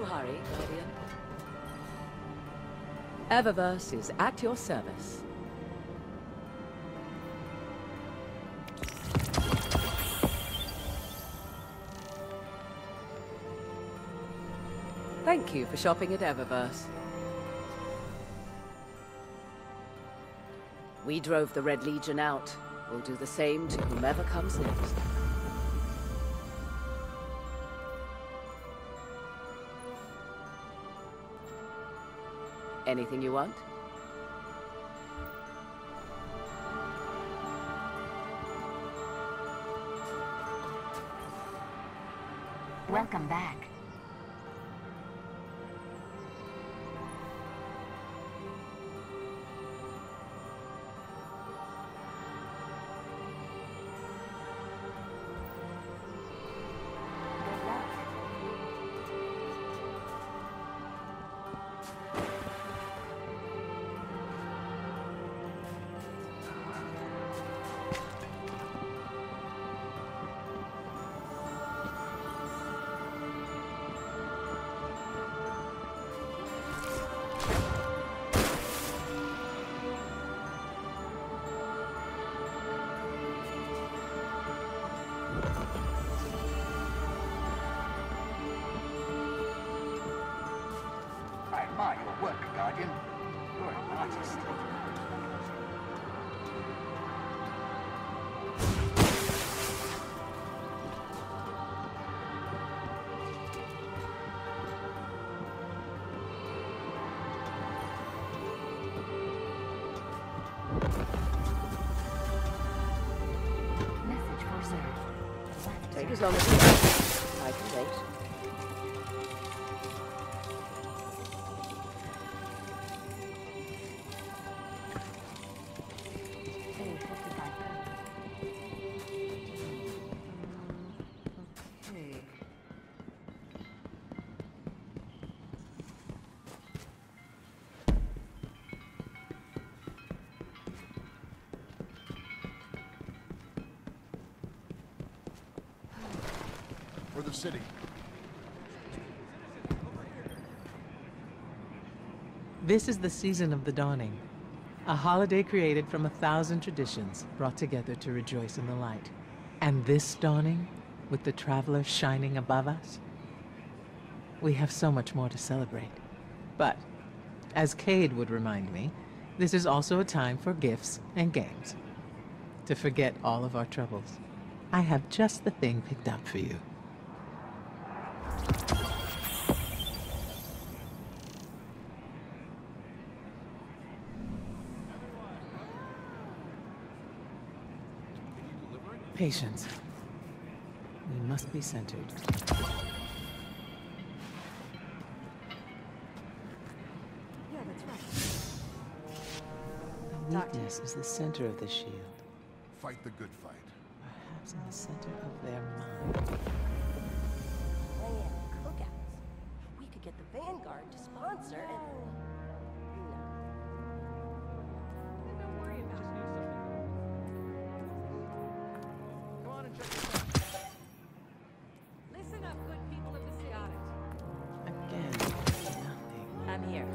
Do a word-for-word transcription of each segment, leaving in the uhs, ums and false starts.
hurry, Guardian. Eververse is at your service. Thank you for shopping at Eververse. We drove the Red Legion out. We'll do the same to whomever comes next. Anything you want? Welcome back. I admire your work, Guardian. You're an artist. Message for sir. Take as long as you want. I can wait. For the city. This is the season of the dawning, a holiday created from a thousand traditions brought together to rejoice in the light. And this dawning, with the traveler shining above us, we have so much more to celebrate. But, as Cayde would remind me, this is also a time for gifts and games. To forget all of our troubles. I have just the thing picked up for you. Patience. We must be centered. Yeah, that's right. The weakness is the center of the shield. Fight the good fight. Perhaps in the center of their mind. Plan cookouts. We could get the Vanguard to sponsor and... No. Don't worry about it. Come on and check this out. Listen up, good people of the city. Got it. Again, nothing. I'm here.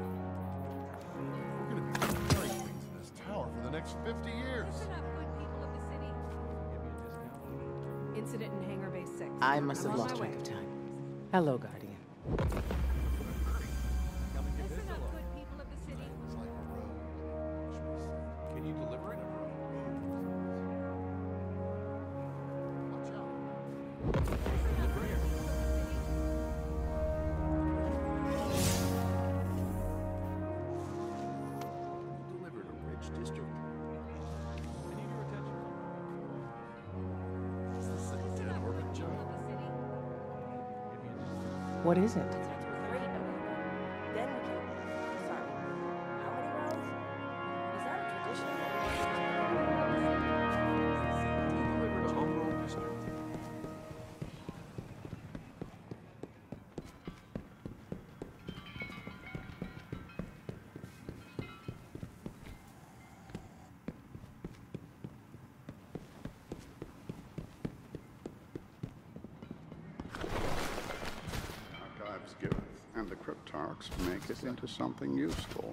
We're gonna be carrying things in this tower for the next fifty years. Listen up, good people of the city. Give me a discount. Incident in Hangar Base six. I must I'm have on lost my track way. of time. Hello, Guardian. Listen up, good people of the city. It's like a road. Can you deliver it? Watch out. Delivered a rich district. I need your attention. Is this a dead orbit job? What is it? Great, Amanda. Then we can... Sorry. How many rounds? Is that a tradition? You delivered a homegrown district. Archives give and the Cryptarchs make it into something useful.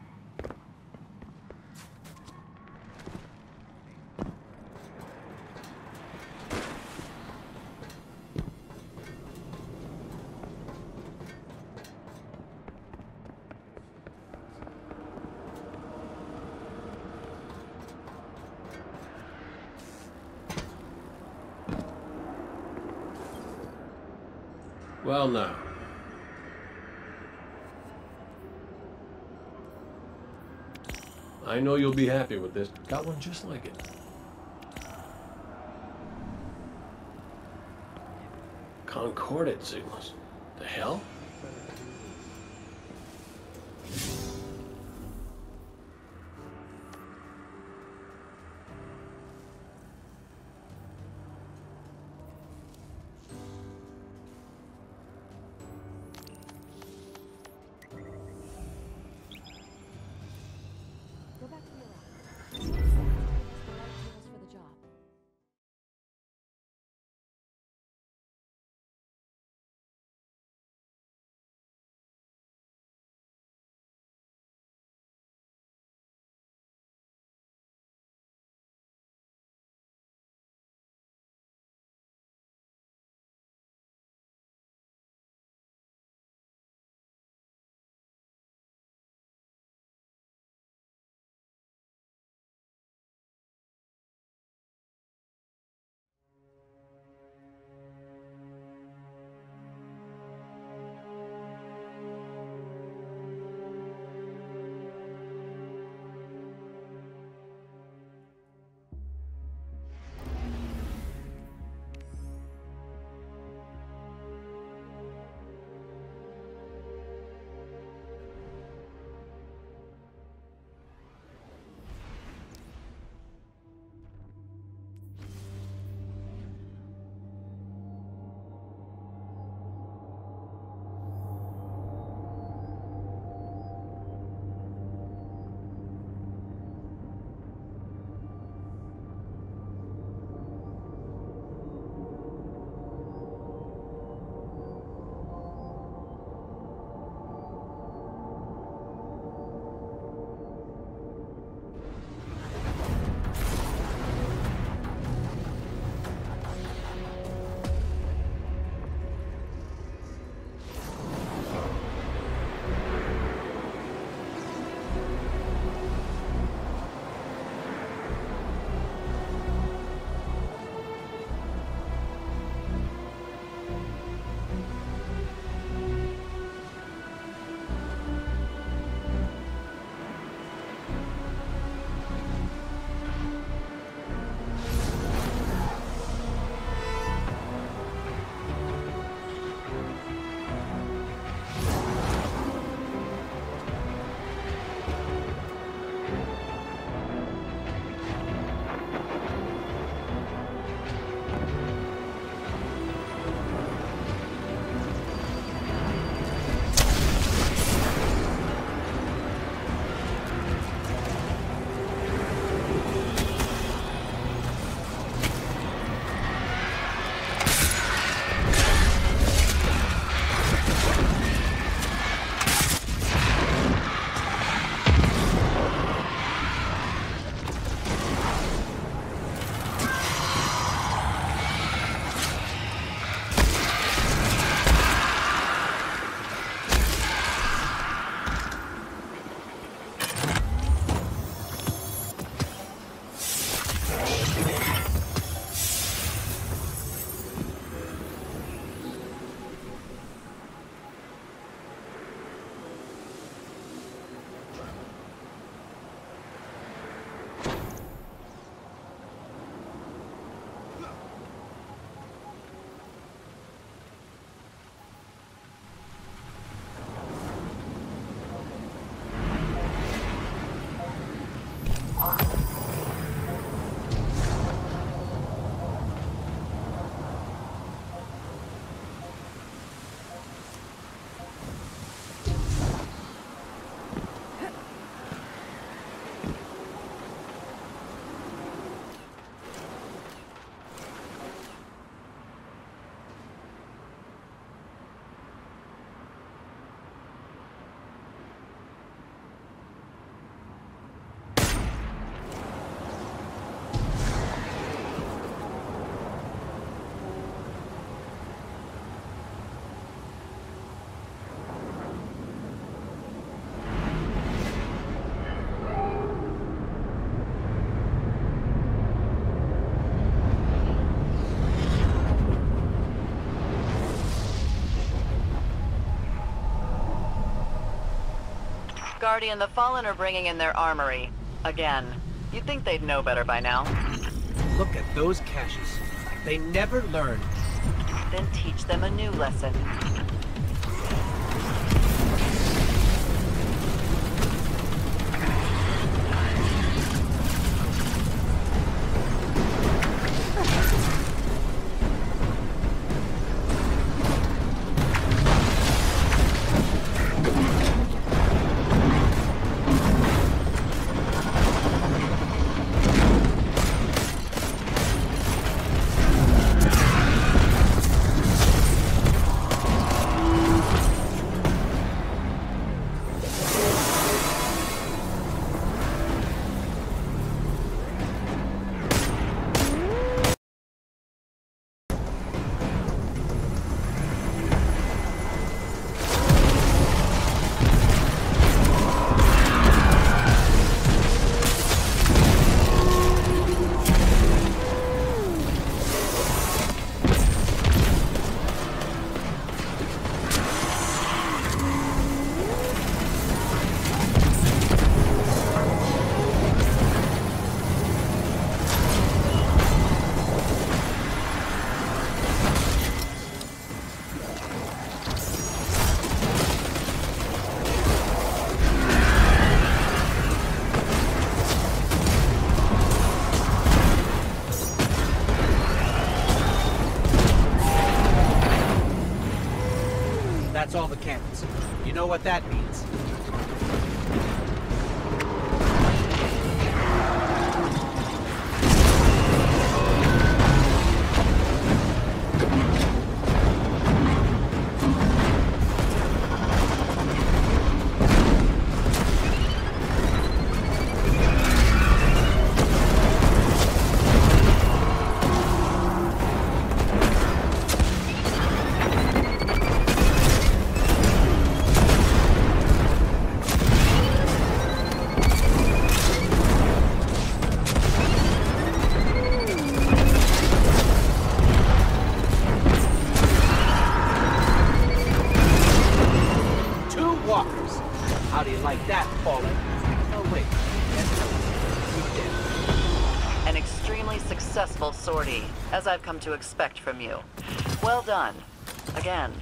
Well, now. I know you'll be happy with this. Got one just like it. Concordate signals. The hell? Guardian, the Fallen are bringing in their armory. Again. You'd think they'd know better by now. Look at those caches. They never learn. Then teach them a new lesson. That's all the cannons. You know what that means. How do you like that, Fallen? Oh, wait. That's you did. An extremely successful sortie, as I've come to expect from you. Well done. Again.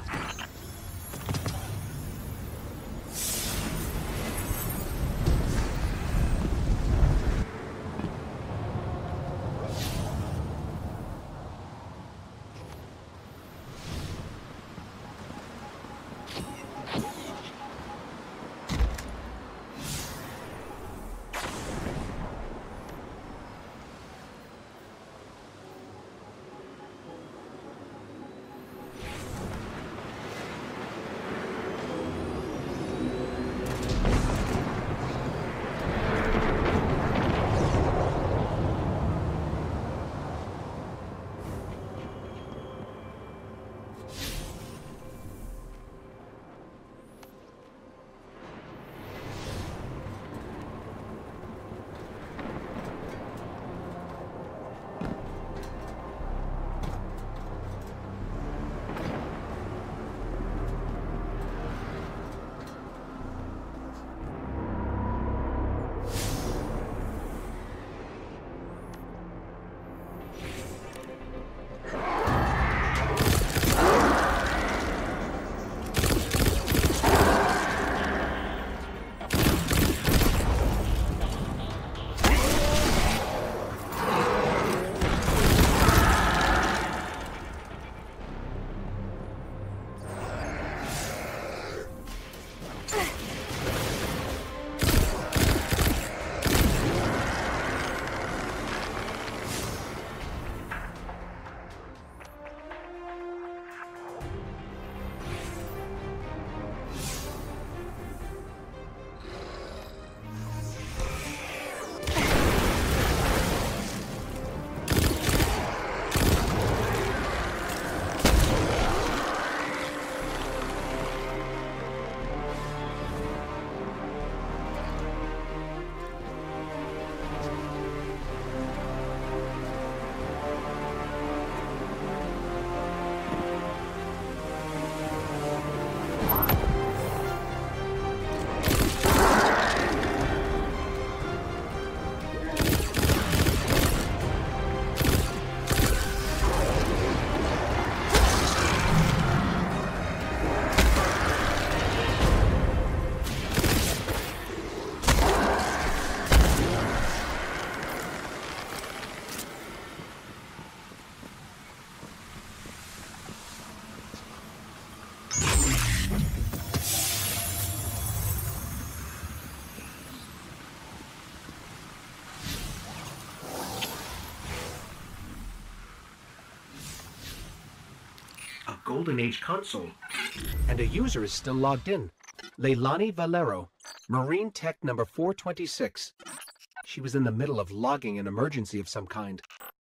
Golden Age console. And a user is still logged in. Leilani Valero, Marine Tech number four twenty-six. She was in the middle of logging an emergency of some kind.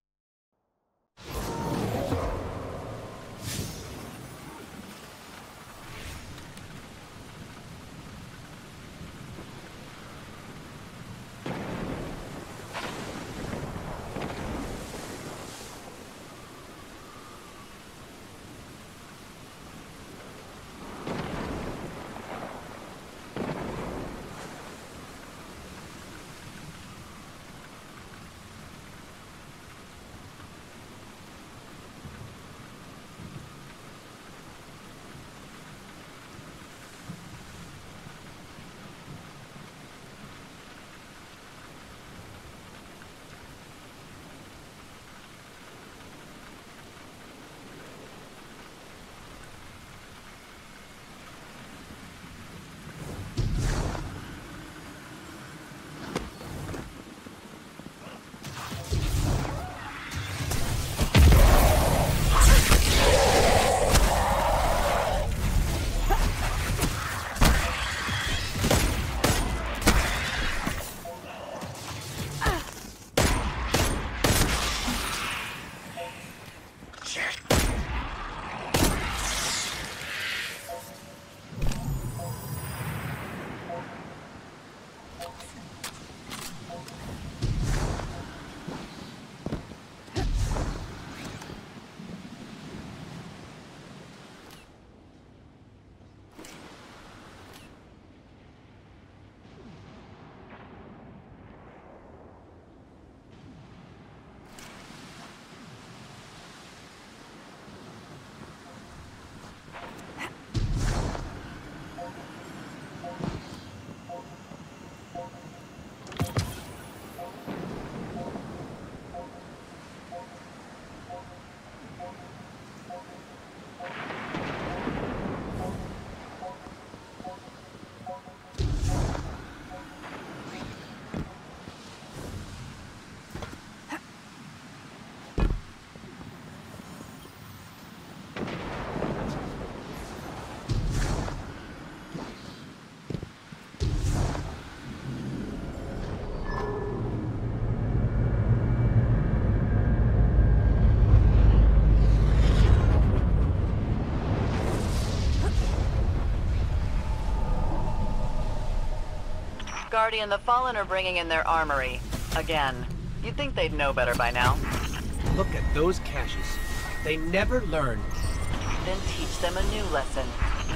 Guardian, the Fallen are bringing in their armory. Again. You'd think they'd know better by now. Look at those caches. They never learn. Then teach them a new lesson.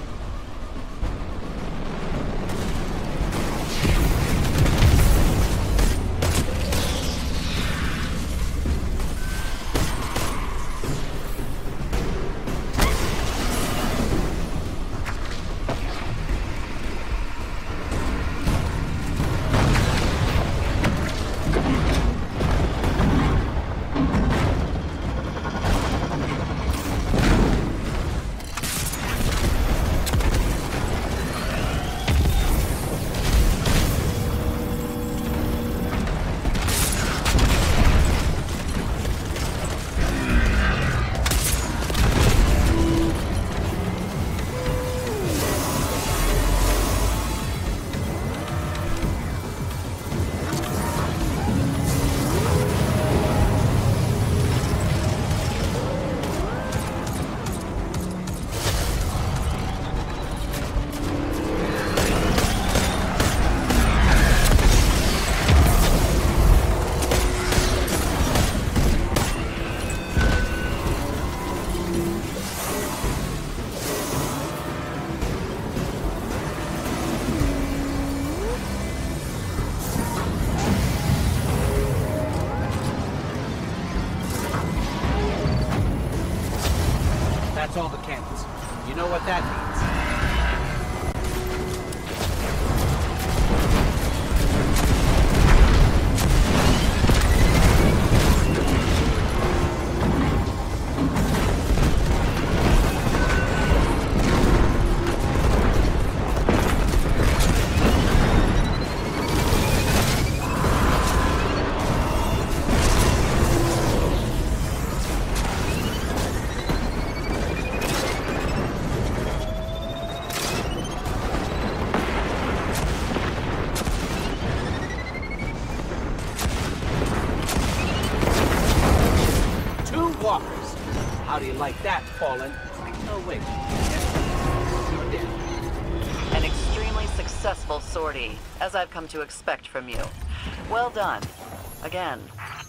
That's all the cannons. You know what that means. like that, Fallen? Oh, wait. You're dead. An extremely successful sortie, as I've come to expect from you. Well done. Again.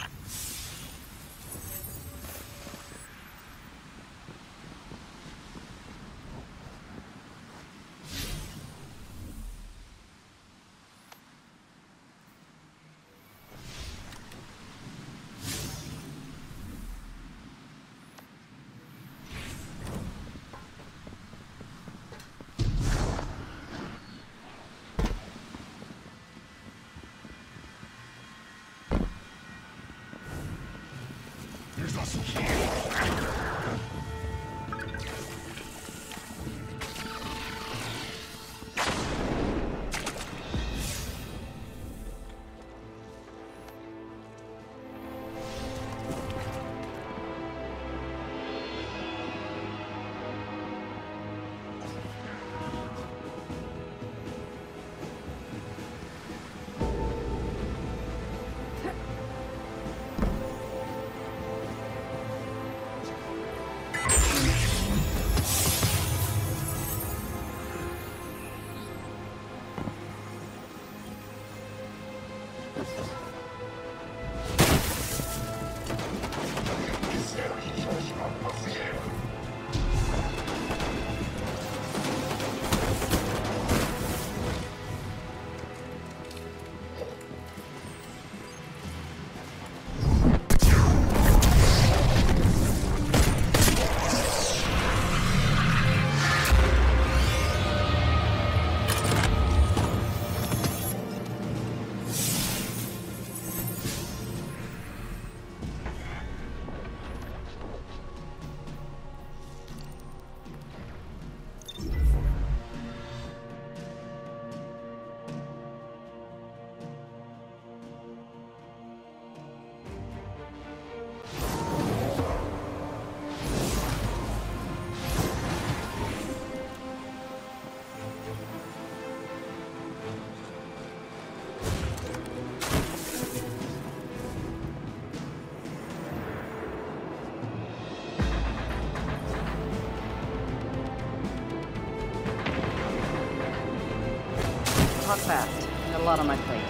Talk fast. Got a lot on my plate.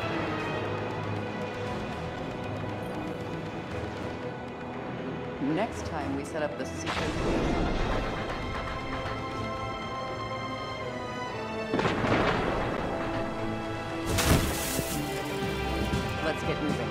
Next time we set up the secret... Let's get moving.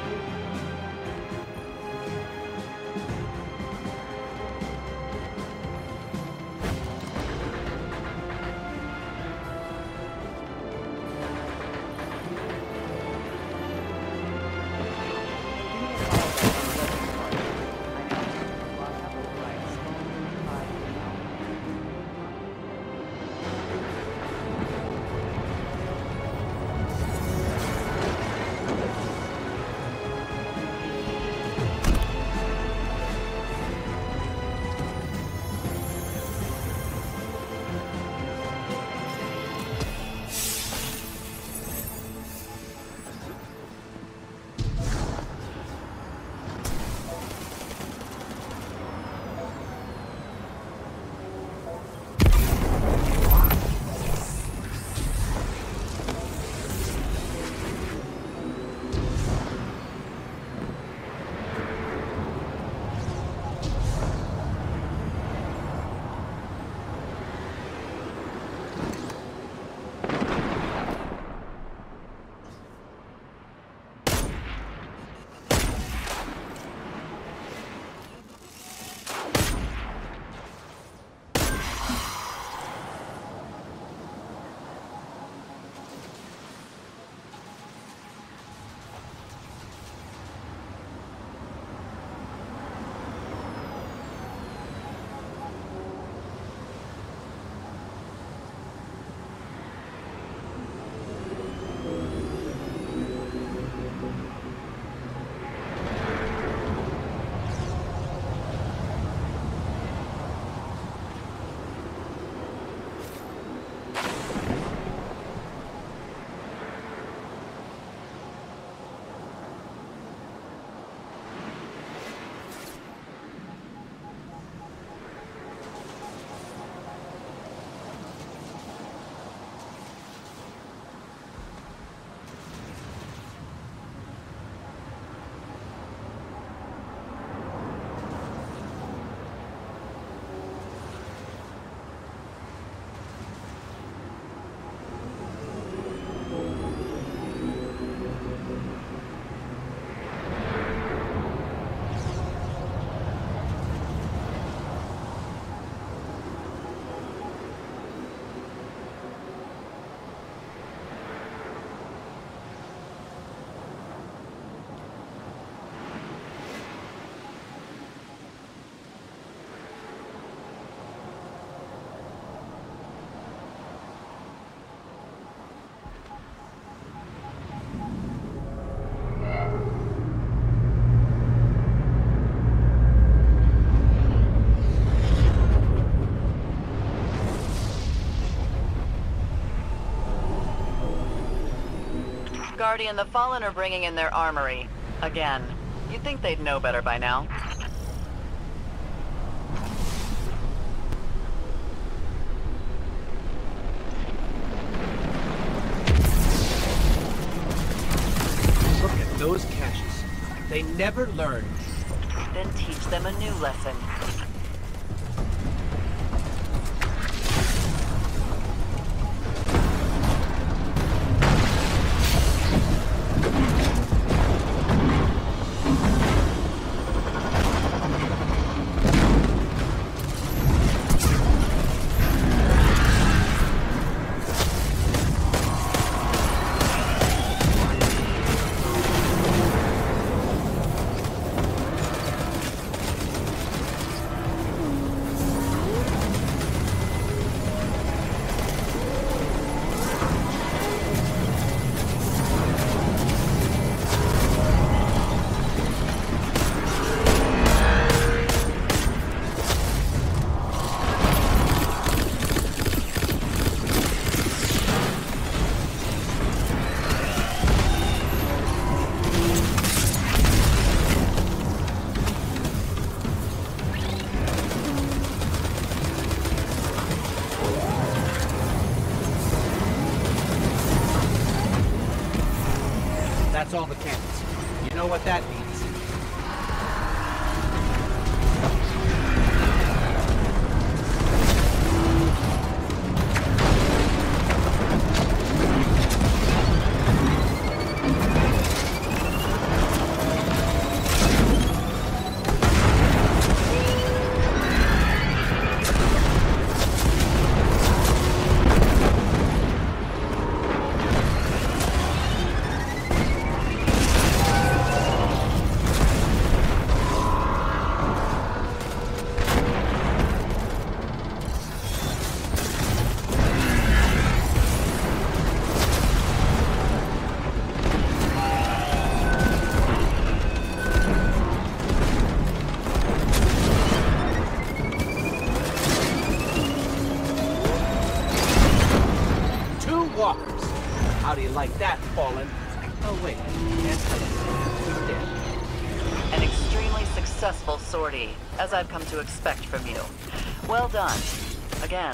Guardian, the Fallen are bringing in their armory. Again. You'd think they'd know better by now. Look at those caches. They never learn. Then teach them a new lesson. That's all the cannons. You know what that means. Walkers. How do you like that, Fallen? Oh, wait. Can't tell you. He's dead. An extremely successful sortie, as I've come to expect from you. Well done. Again.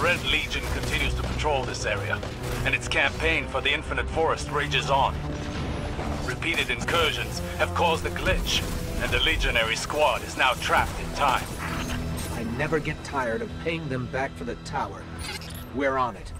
Red Legion continues to patrol this area, and its campaign for the Infinite Forest rages on. Repeated incursions have caused a glitch, and the Legionary squad is now trapped in time. I never get tired of paying them back for the tower. We're on it.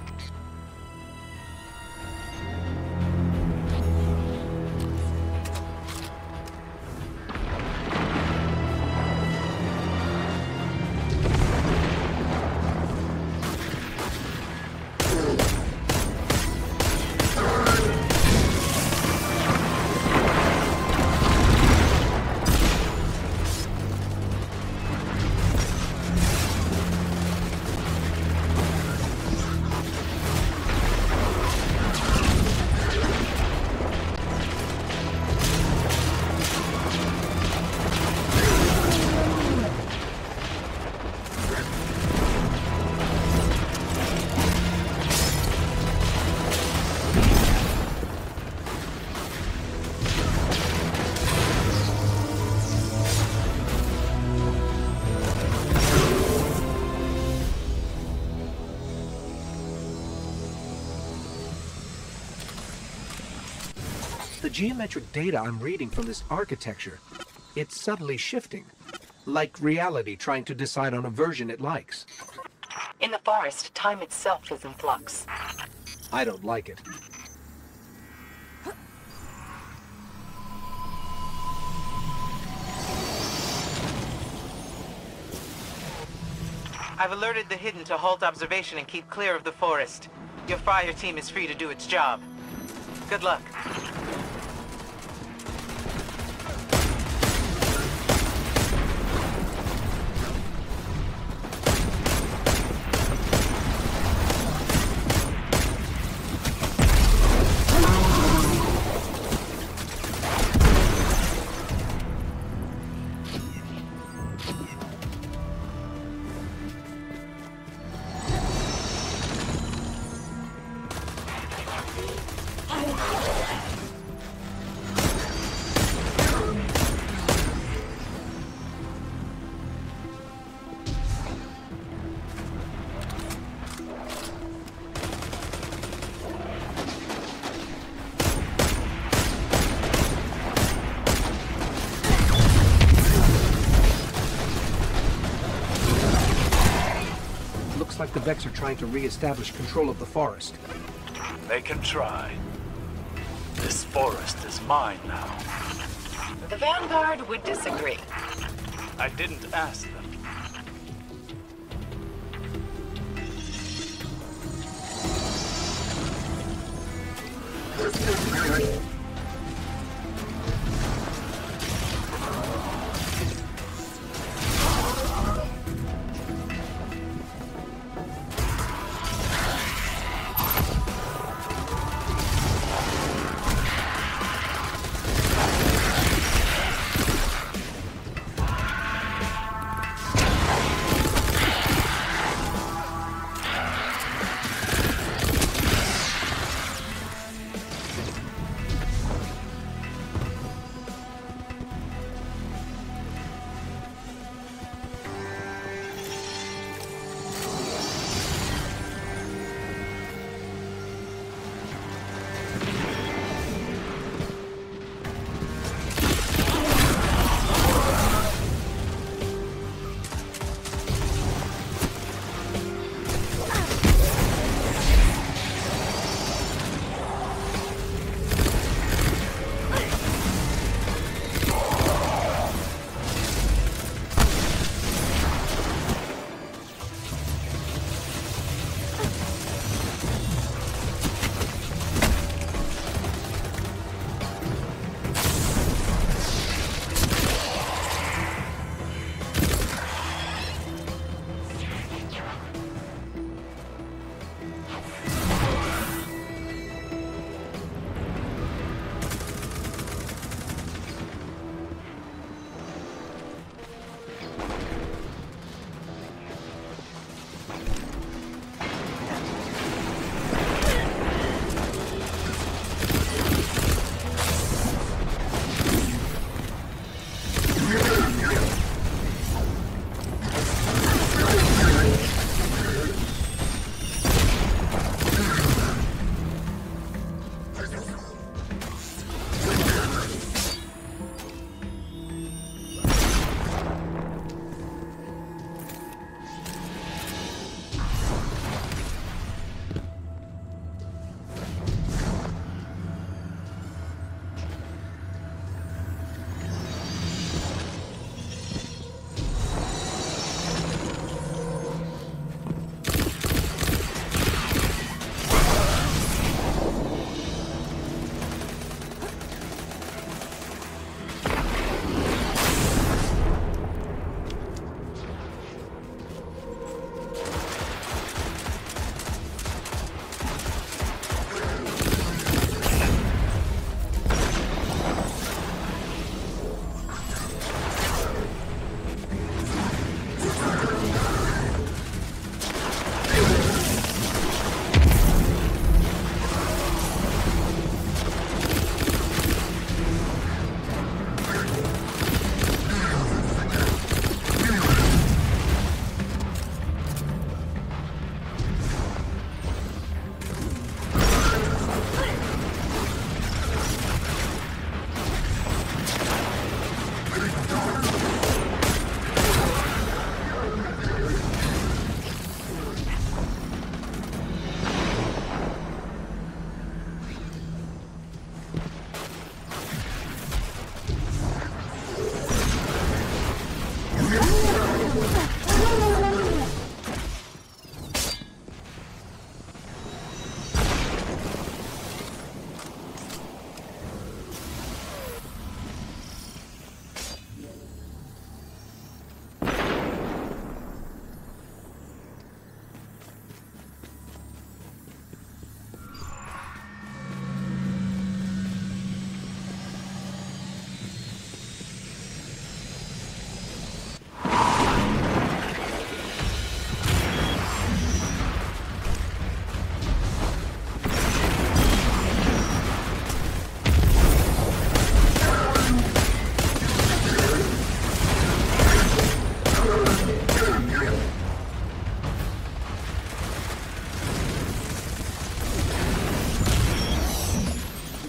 The geometric data I'm reading from this architecture, it's subtly shifting, like reality trying to decide on a version it likes. In the forest, time itself is in flux. I don't like it. I've alerted the Hidden to halt observation and keep clear of the forest. Your fire team is free to do its job. Good luck. Like the Vex are trying to re-establish control of the forest. They can try. This forest is mine now. The Vanguard would disagree. I didn't ask them.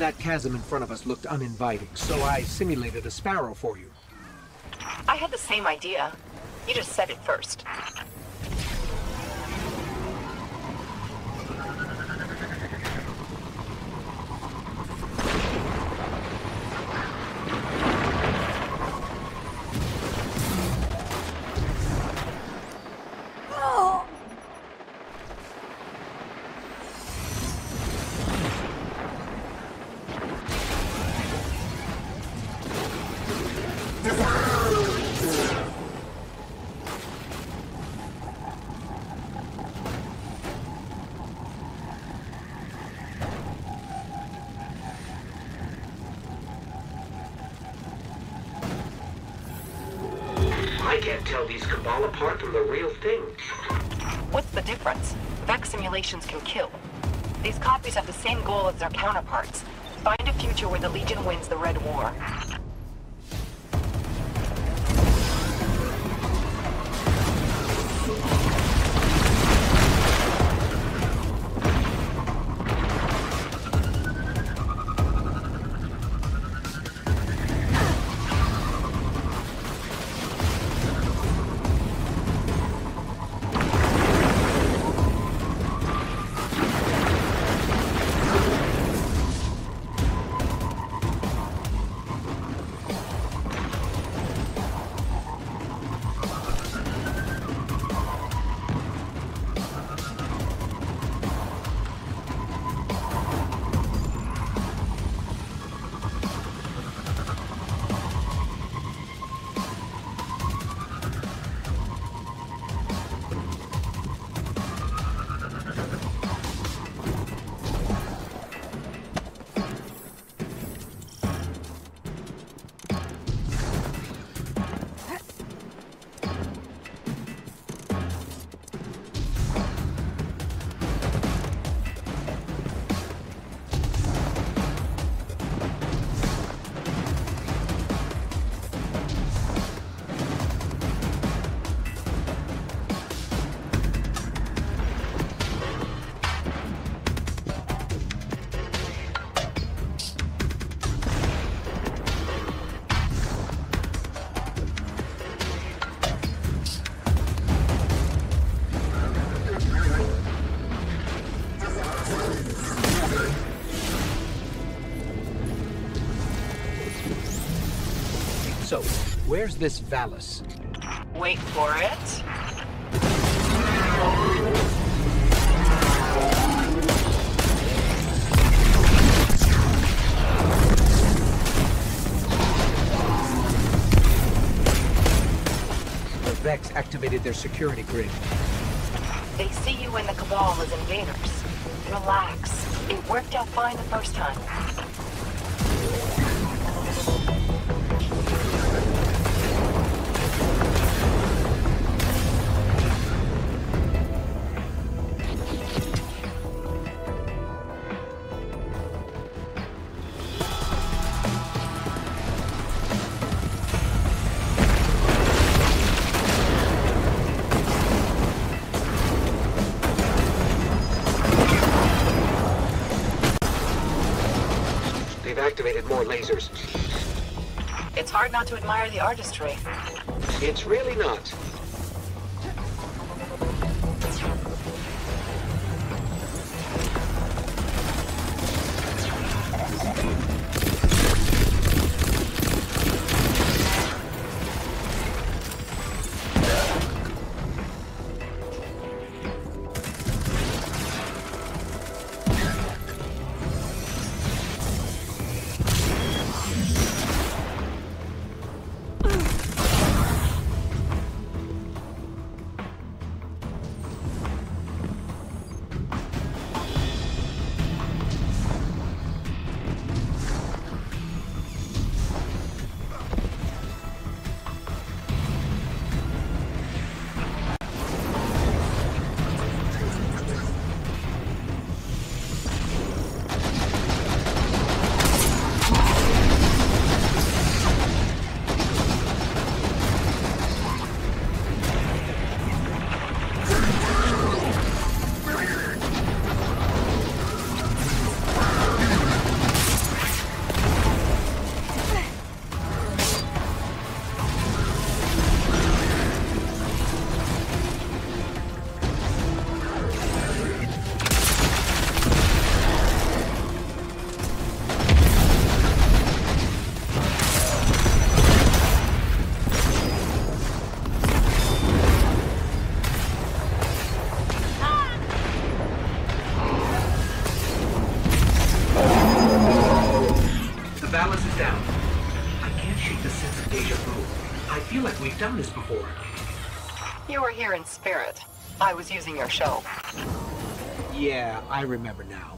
That chasm in front of us looked uninviting, so I simulated a sparrow for you. I had the same idea. You just said it first. I can't tell these Cabal apart from the real thing. What's the difference? Vex simulations can kill. These copies have the same goal as their counterparts. Find a future where the Legion wins the Red War. So, where's this Valis? Wait for it. The Vex activated their security grid. They see you and the Cabal as invaders. Relax. It worked out fine the first time. Activated more lasers. It's hard not to admire the artistry. It's really not. done this before. You were here in spirit. I was using your show. Yeah, I remember now.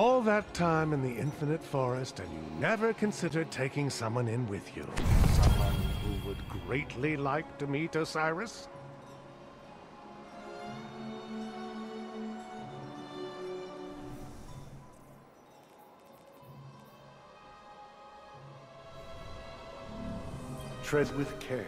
All that time in the Infinite Forest, and you never considered taking someone in with you. Someone who would greatly like to meet Osiris? Tread with care.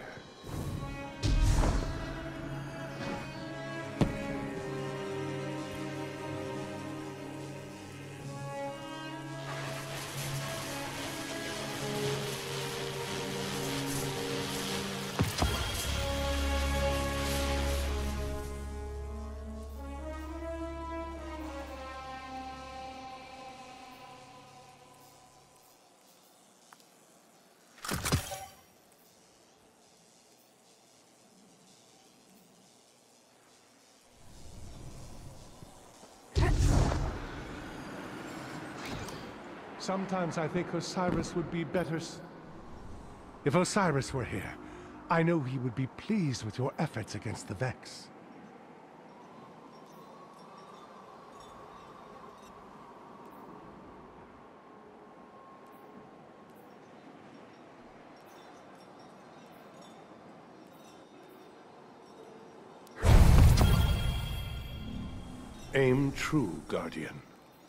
Sometimes I think Osiris would be better s- If Osiris were here, I know he would be pleased with your efforts against the Vex. Aim true, Guardian.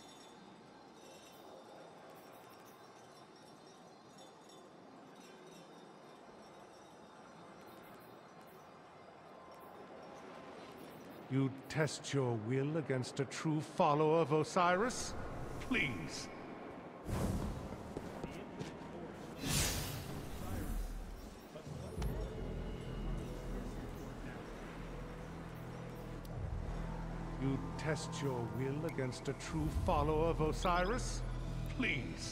You test your will against a true follower of Osiris? Please. You test your will against a true follower of Osiris? Please.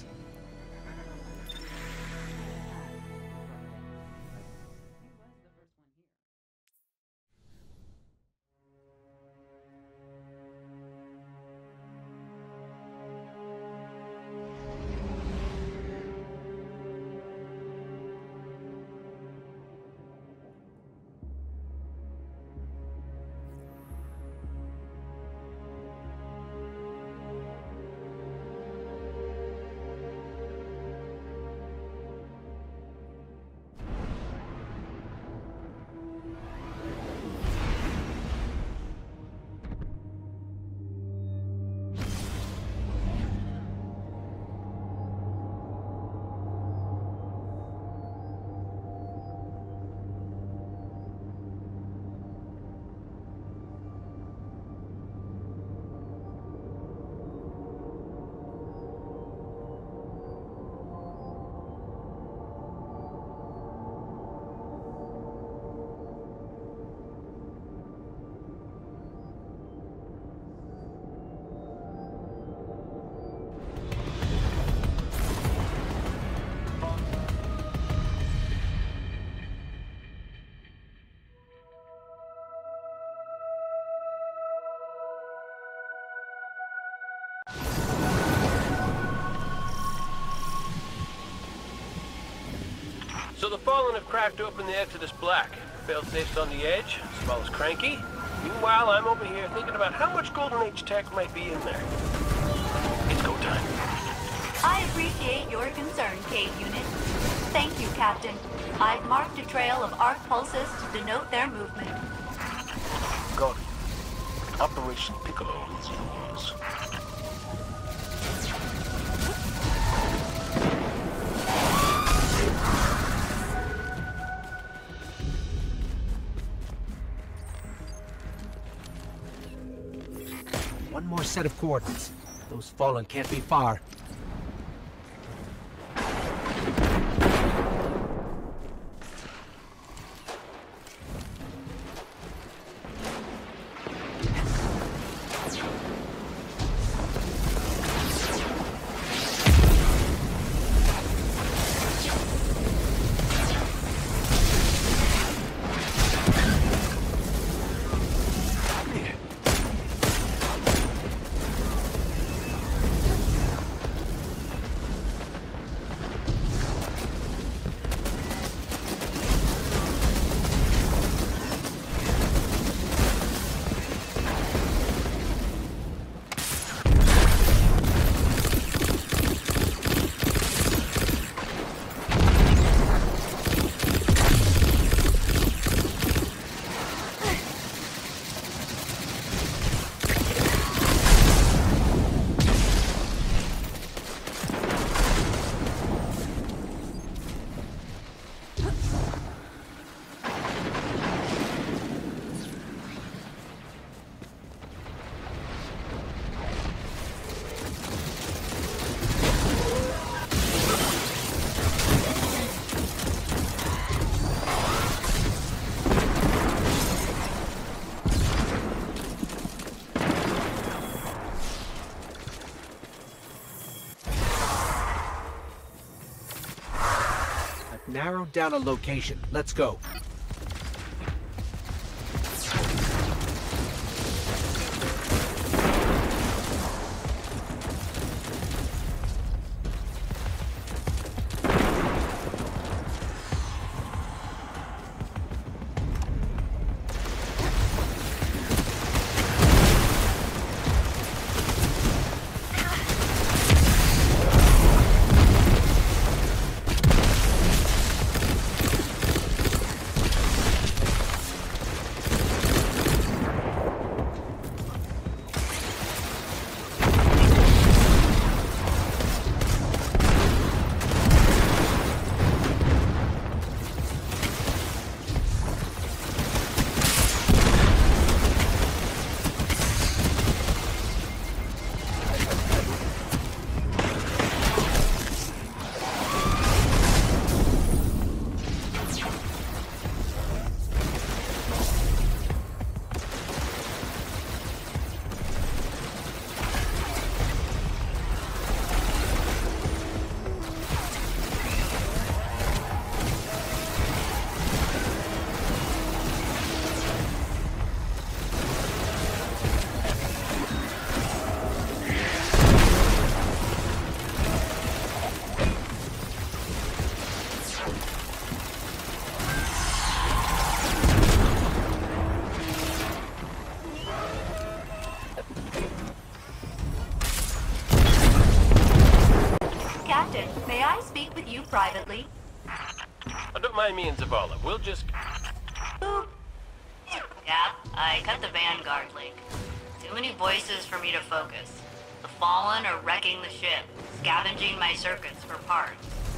So the Fallen have cracked open the Exodus Black. Failsafe's on the edge, as well as Cranky. Meanwhile, I'm over here thinking about how much Golden Age tech might be in there. It's go time. I appreciate your concern, Cave Unit. Thank you, Captain. I've marked a trail of arc pulses to denote their movement. Guardian, Operation Piccolo is yours. One more set of coordinates. Those Fallen can't be far. narrowed down a location. Let's go. May I speak with you privately? Oh, don't mind me and Zavala. We'll just... Boop. Yeah, I cut the Vanguard link. Too many voices for me to focus. The Fallen are wrecking the ship, scavenging my circuits for parts.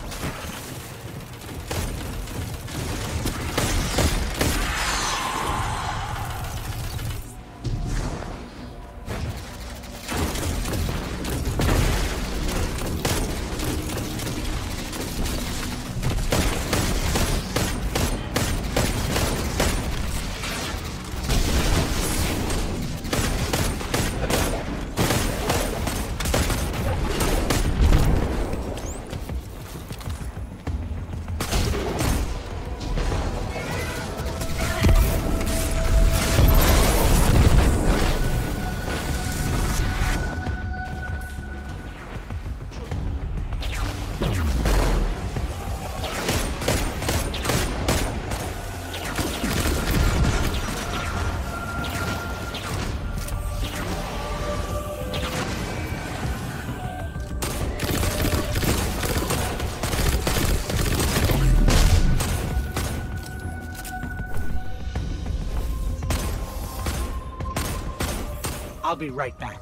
I'll be right back.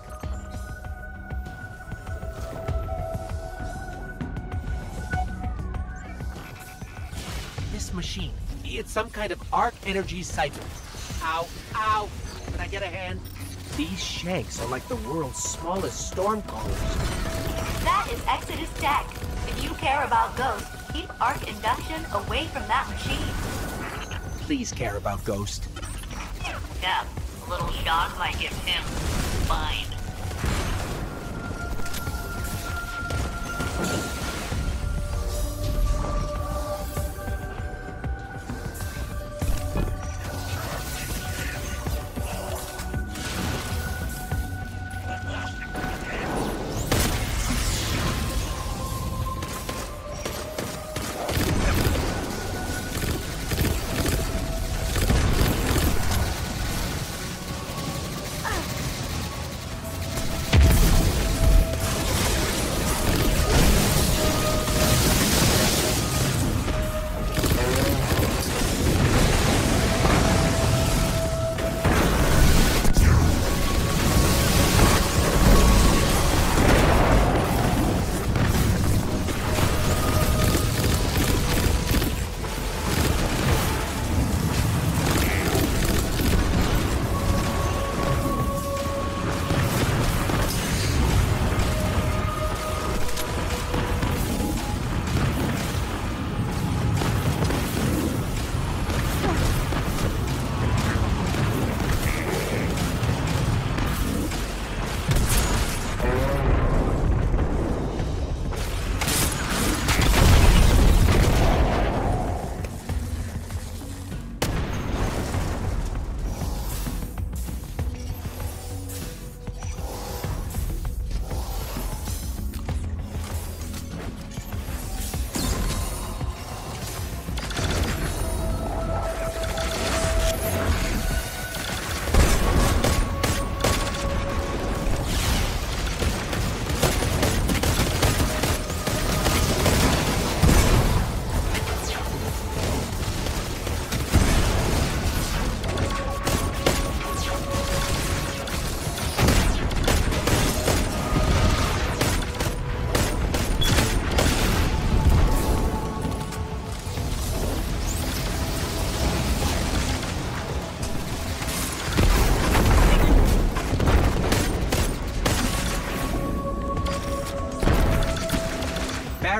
This machine, it's some kind of arc energy cycle. Ow, ow, can I get a hand? These shanks are like the world's smallest storm callers. That is Exodus Tech. If you care about Ghost, keep arc induction away from that machine. Please care about Ghost. Yeah, a little shock might give him fine.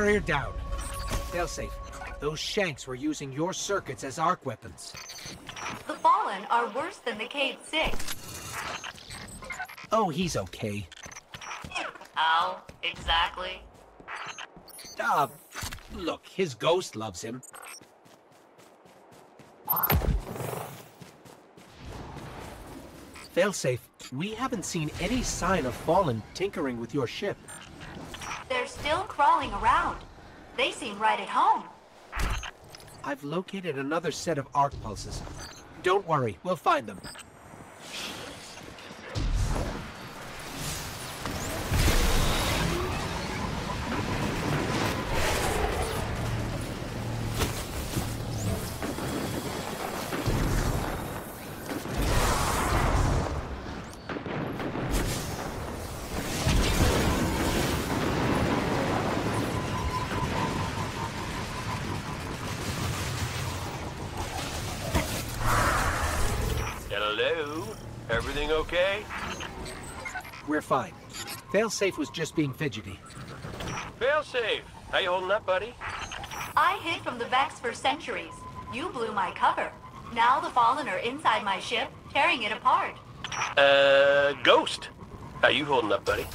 carrier down. Failsafe, those Shanks were using your circuits as arc weapons. The Fallen are worse than the Cade Six. Oh, he's okay. How, exactly? Uh, look, his ghost loves him. Failsafe, we haven't seen any sign of Fallen tinkering with your ship. They're still crawling around. They seem right at home. I've located another set of arc pulses. Don't worry, we'll find them. Hello? Everything okay? We're fine. Failsafe was just being fidgety. Failsafe! How you holding up, buddy? I hid from the Vex for centuries. You blew my cover. Now the Fallen are inside my ship, tearing it apart. Uh, Ghost. How you holding up, buddy?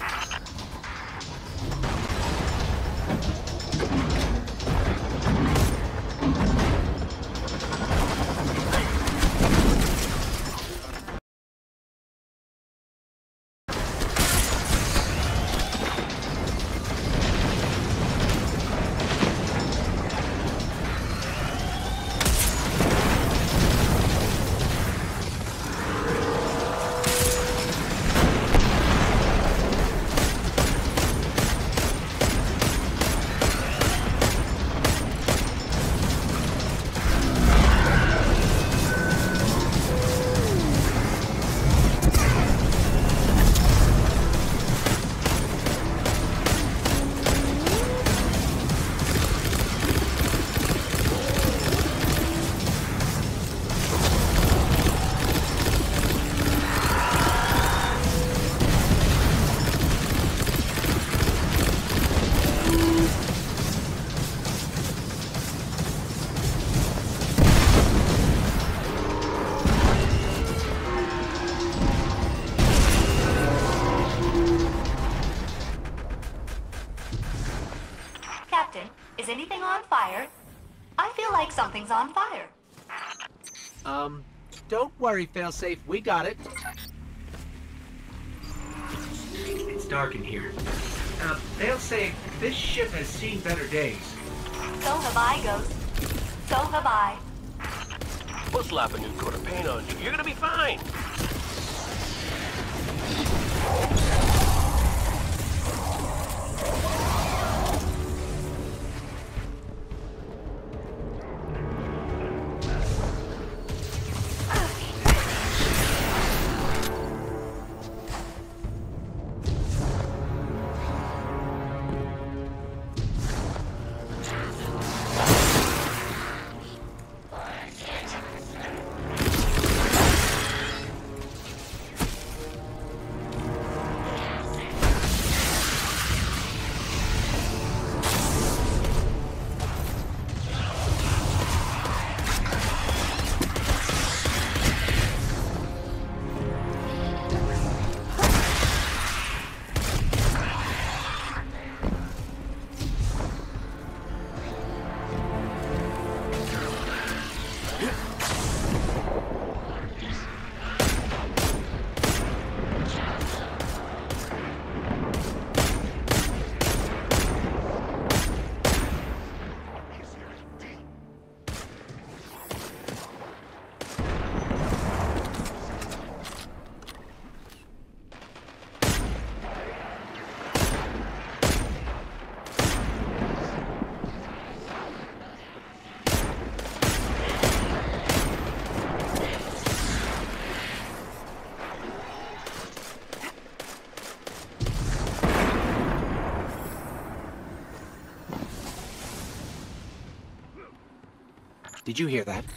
Is anything on fire? I feel like something's on fire. Um, don't worry, Failsafe, we got it. It's dark in here. Uh, Failsafe, this ship has seen better days. So have I, Ghost. So have I. We'll slap a new coat of paint on you. You're gonna be fine. Did you hear that?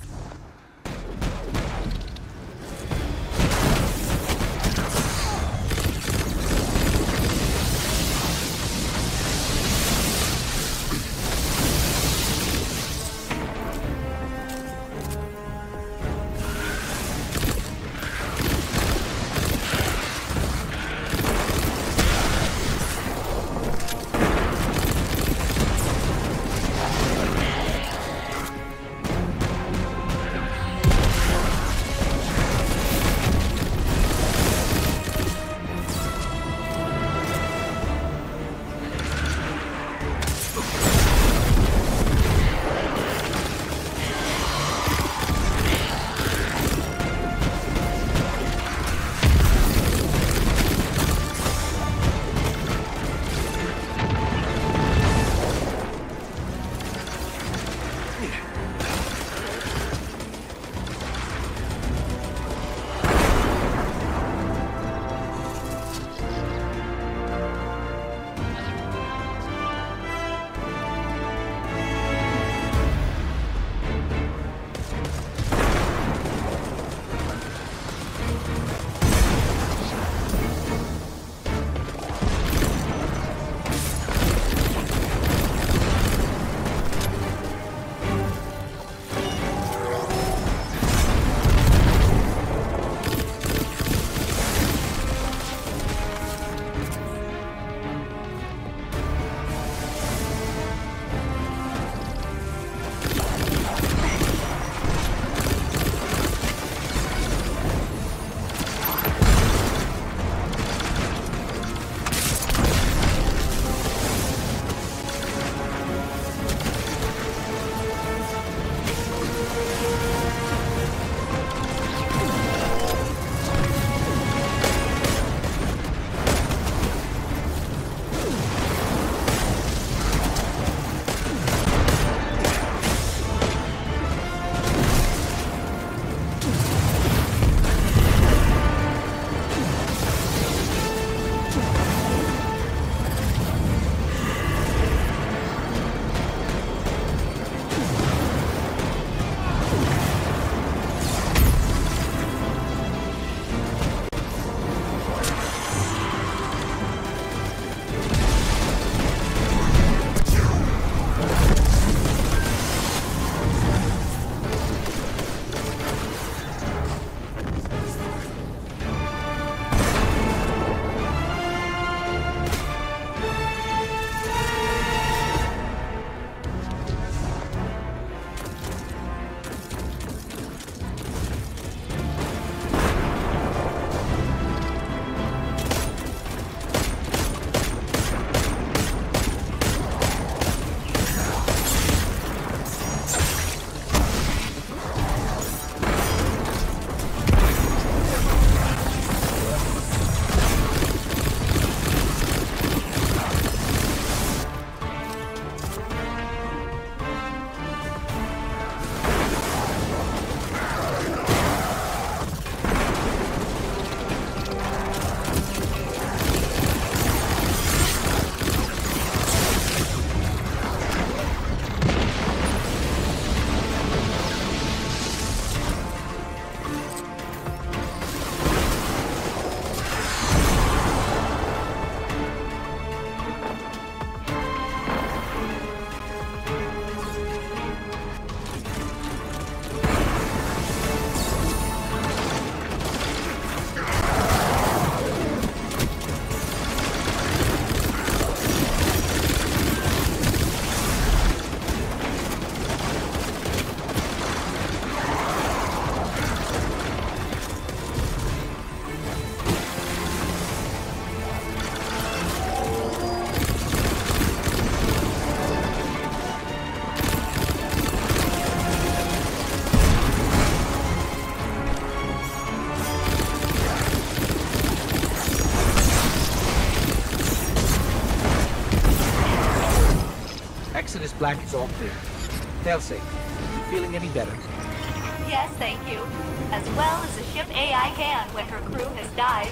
Exodus Black is all clear. Failsafe, you feeling any better? Yes, thank you. As well as the ship A I can when her crew has died.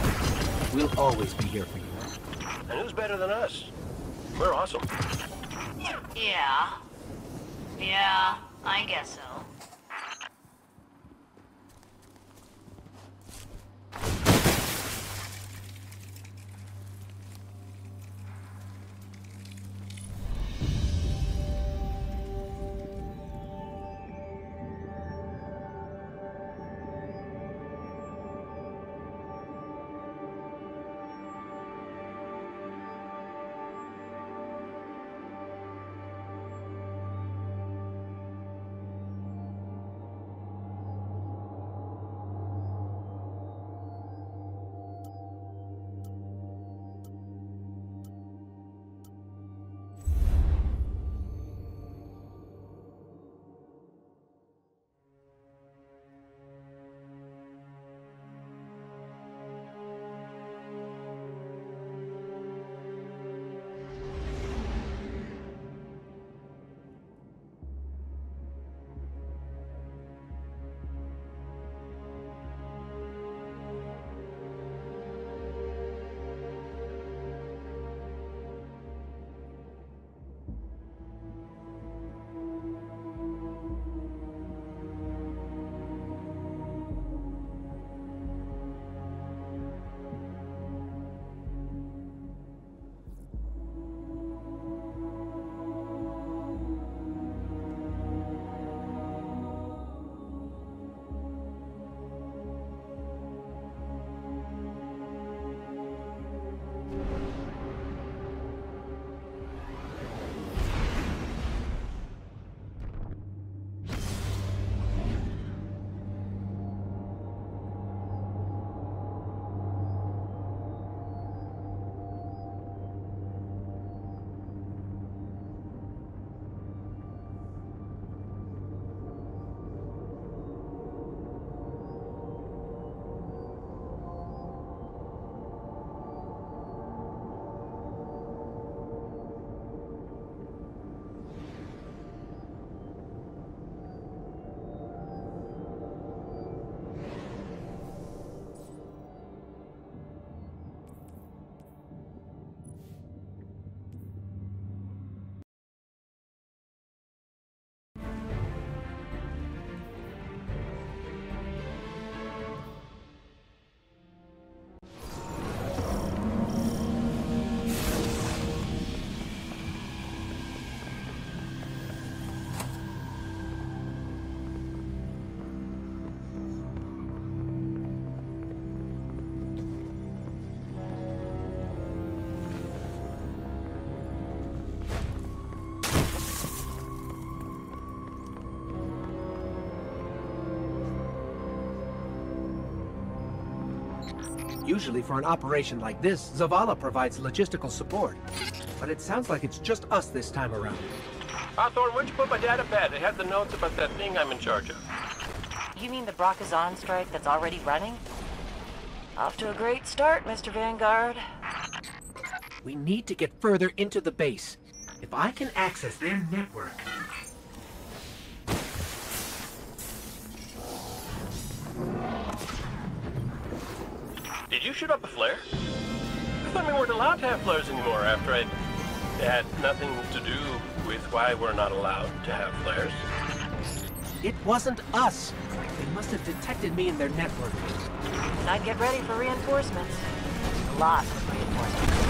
We'll always be here for you. And who's better than us? We're awesome. Yeah. Yeah, I guess so. Usually for an operation like this, Zavala provides logistical support. But it sounds like it's just us this time around. Hawthorne, where'd you put my data pad? It had the notes about that thing I'm in charge of. You mean the Brakazan strike that's already running? Off to a great start, Mister Vanguard. We need to get further into the base. If I can access their network... Did you shoot up a flare? I thought we weren't allowed to have flares anymore after I had nothing to do with why we're not allowed to have flares. It wasn't us. They must have detected me in their network. And I'd get ready for reinforcements. Lots of reinforcements.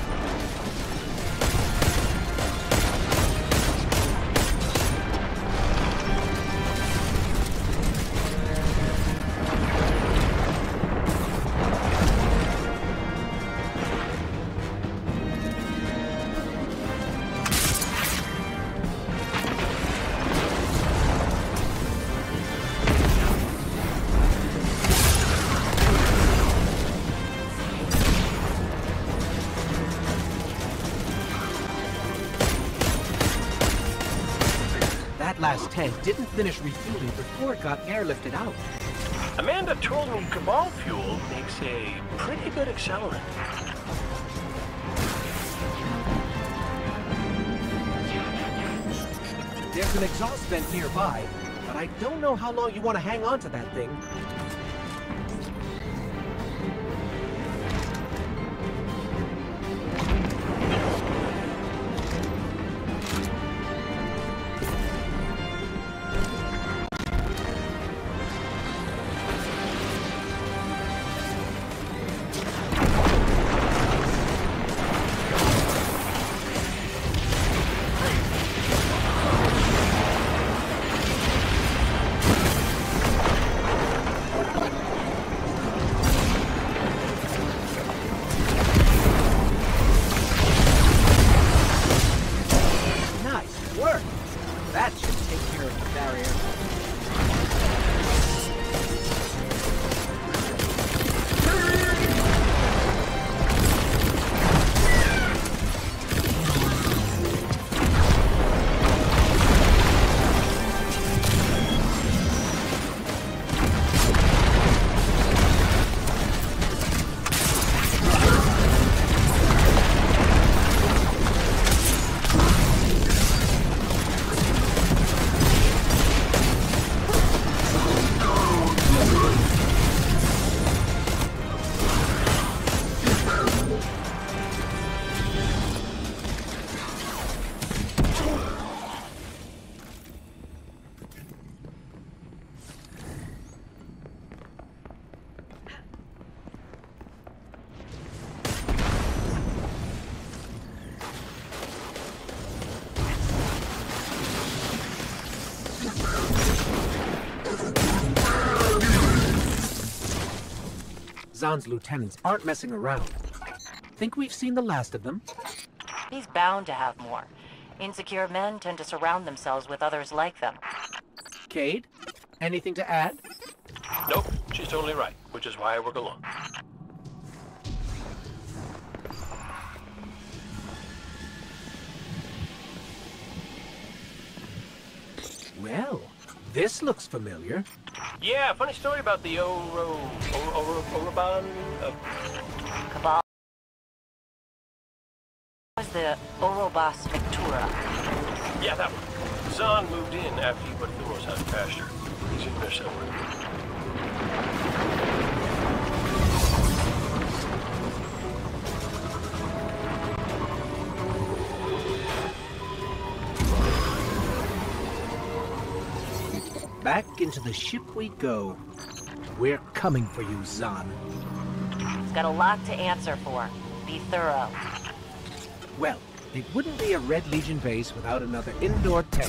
Last tank didn't finish refueling before it got airlifted out. Amanda told me Cabal fuel makes a pretty good accelerant. There's an exhaust vent nearby, but I don't know how long you want to hang on to that thing. Zahn's lieutenants aren't messing around. Think we've seen the last of them? He's bound to have more. Insecure men tend to surround themselves with others like them. Cade, anything to add? Nope, she's totally right, which is why I work alone. Well, this looks familiar. Yeah, funny story about the Oro... Oro... Oroban... Uh... Cabal was the Orobas Victura. Yeah, that one. Zahn moved in after he put Thumos out of pasture. He's in there somewhere. Back into the ship we go. We're coming for you, Zahn. He's got a lot to answer for. Be thorough. Well, it wouldn't be a Red Legion base without another indoor tank.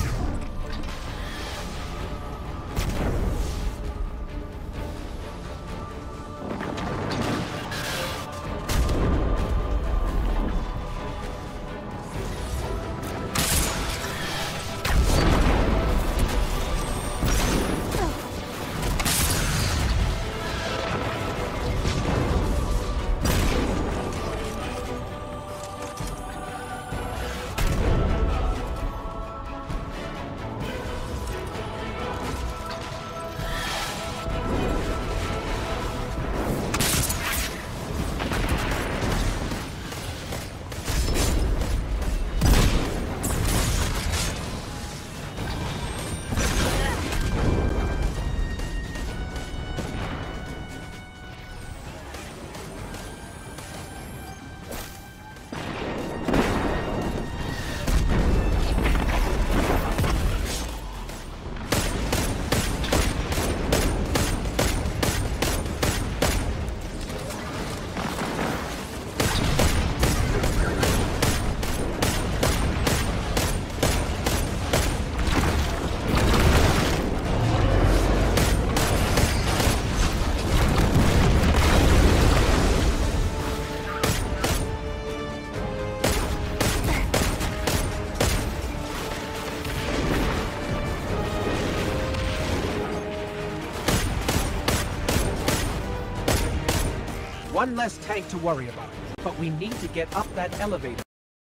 One less tank to worry about. But we need to get up that elevator.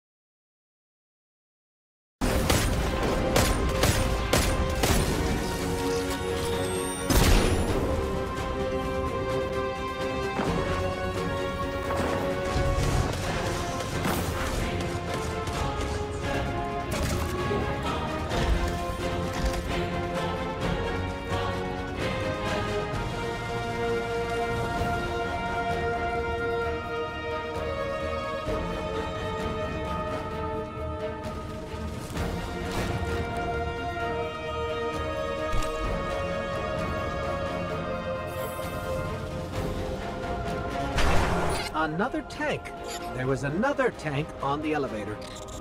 Another tank. There was another tank on the elevator.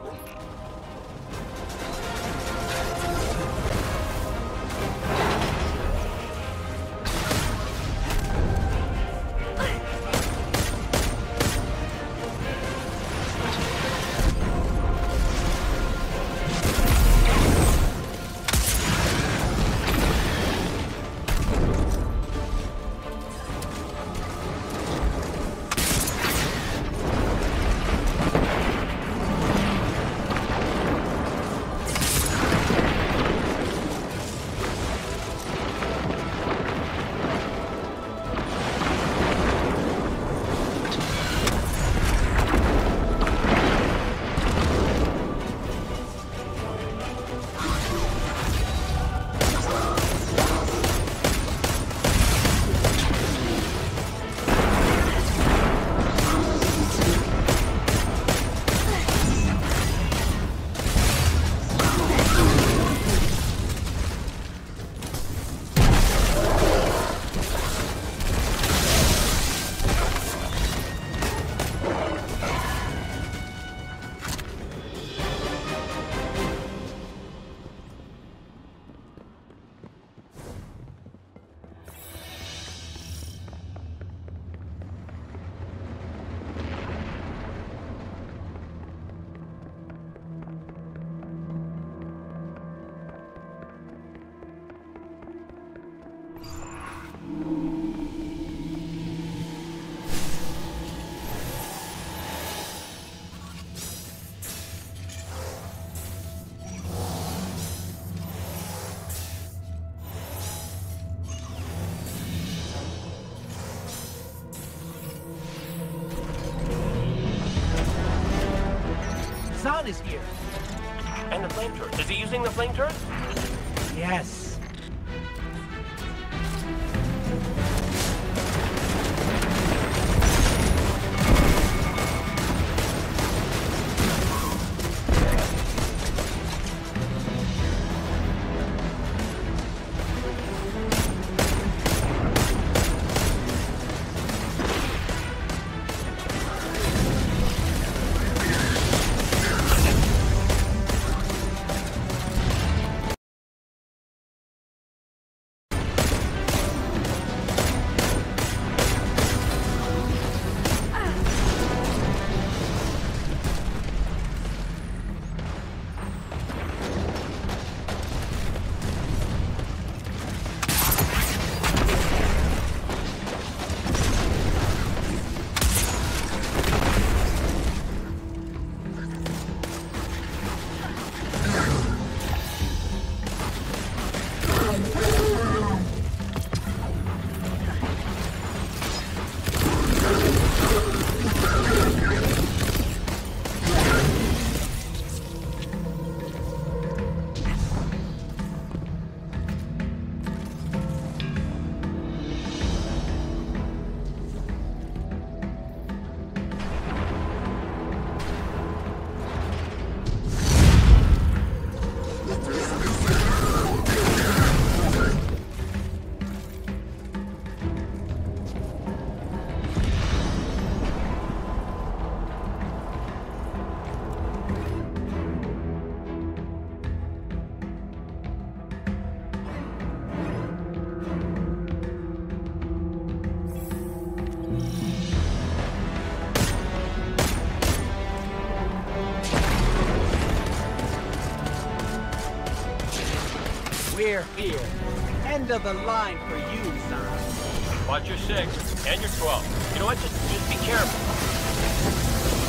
Zahn is here. And the flame turret. Is he using the flame turret? Yes. We're here. End of the line for you, son. Watch your six and your twelve. You know what? Just, just be careful.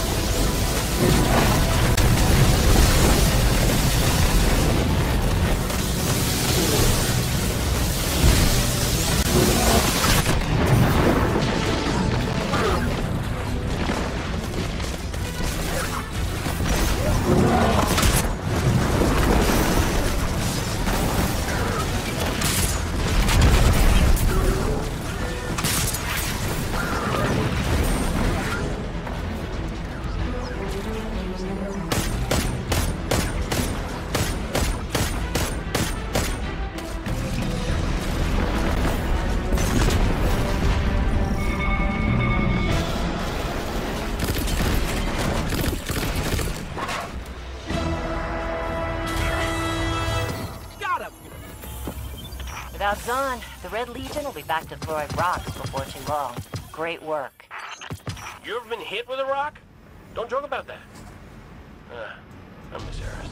Without Zahn, the Red Legion will be back to throwing rocks before too long. Great work. You ever been hit with a rock? Don't joke about that. Uh, I miss Eris.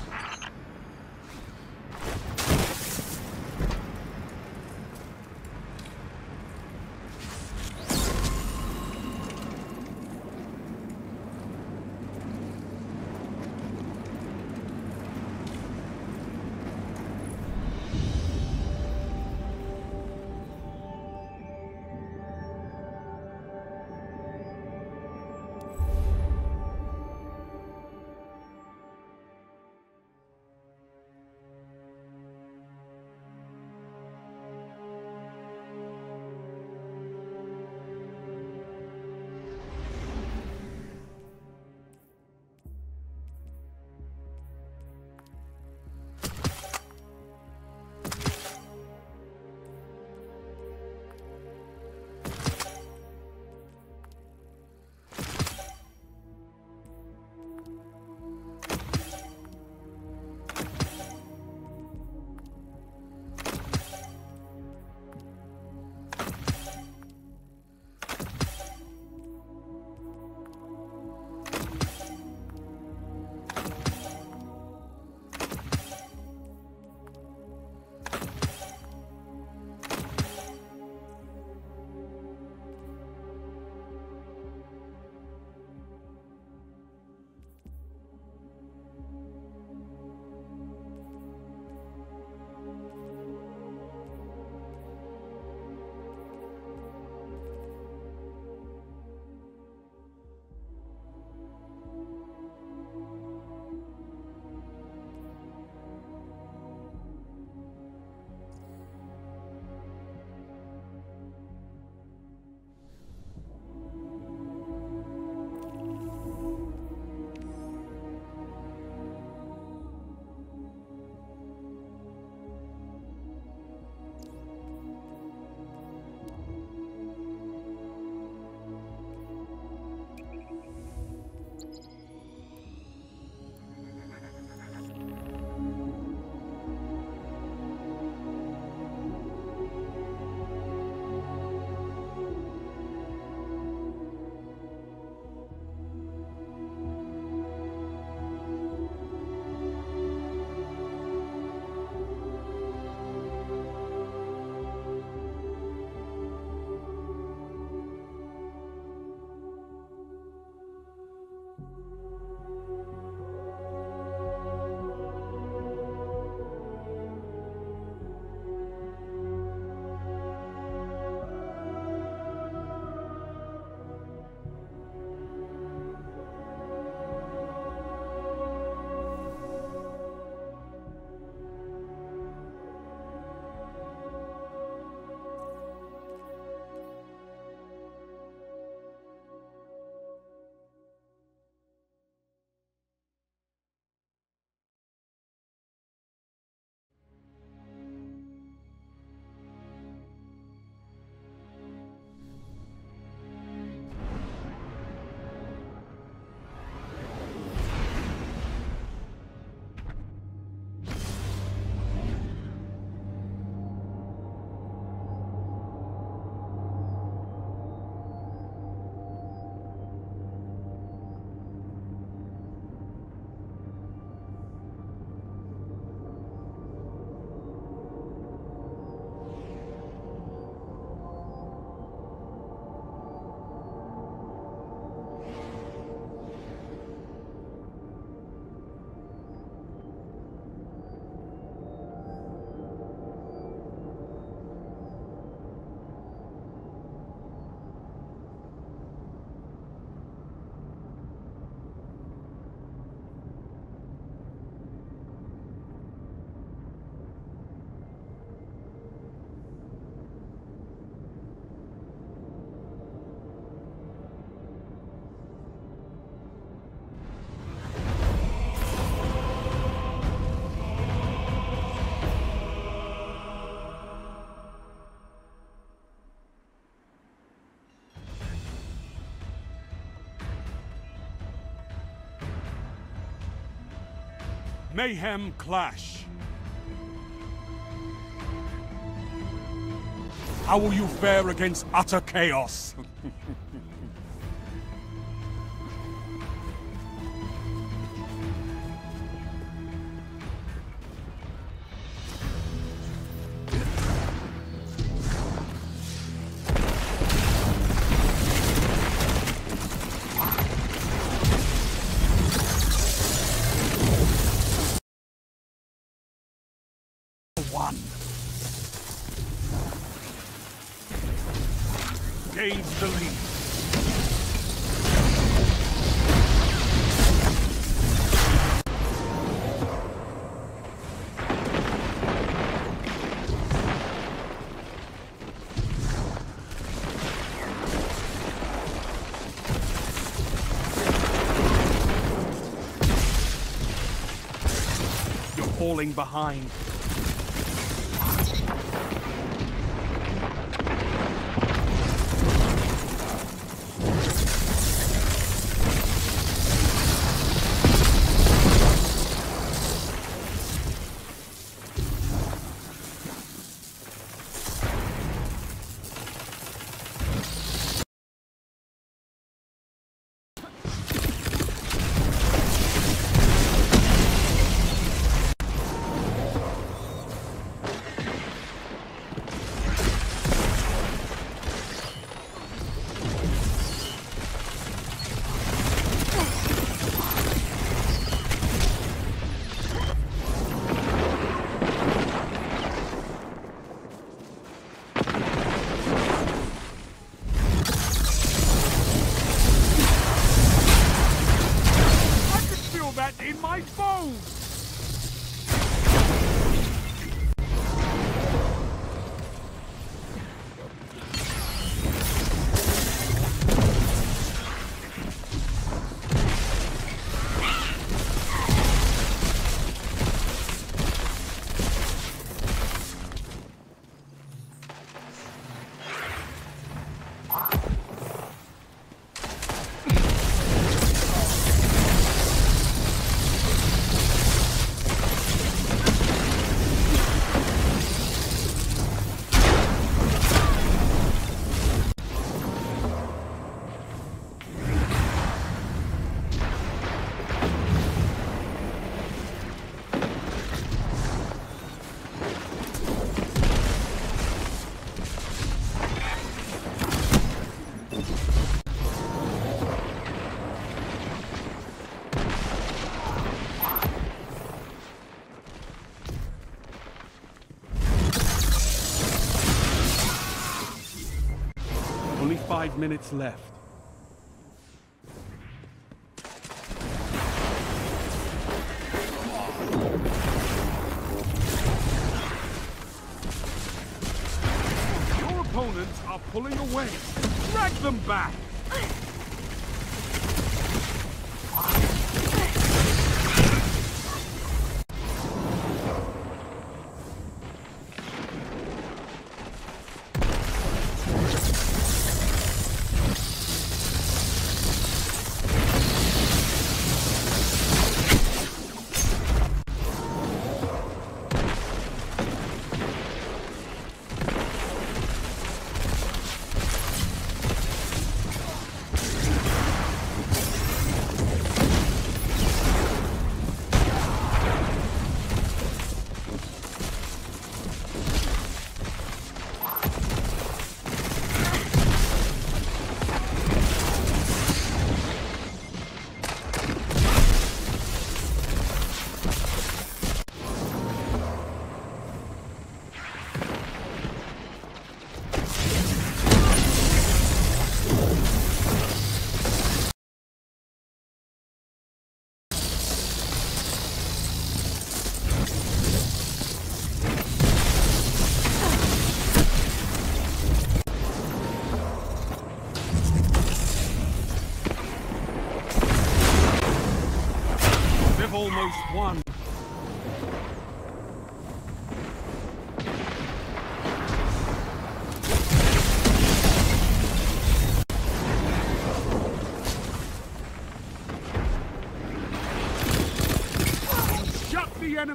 Mayhem clash. How will you fare against utter chaos? One. Gains the lead. You're falling behind. In my bones! Only five minutes left. Your opponents are pulling away. Drag them back!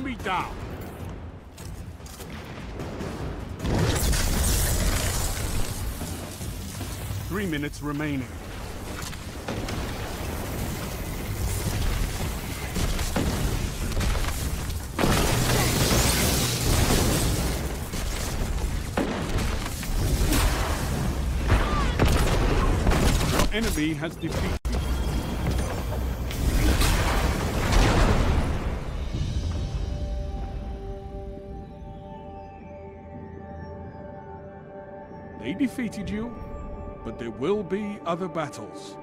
Enemy down. Three minutes remaining. Enemy has defeated. They defeated you, but there will be other battles.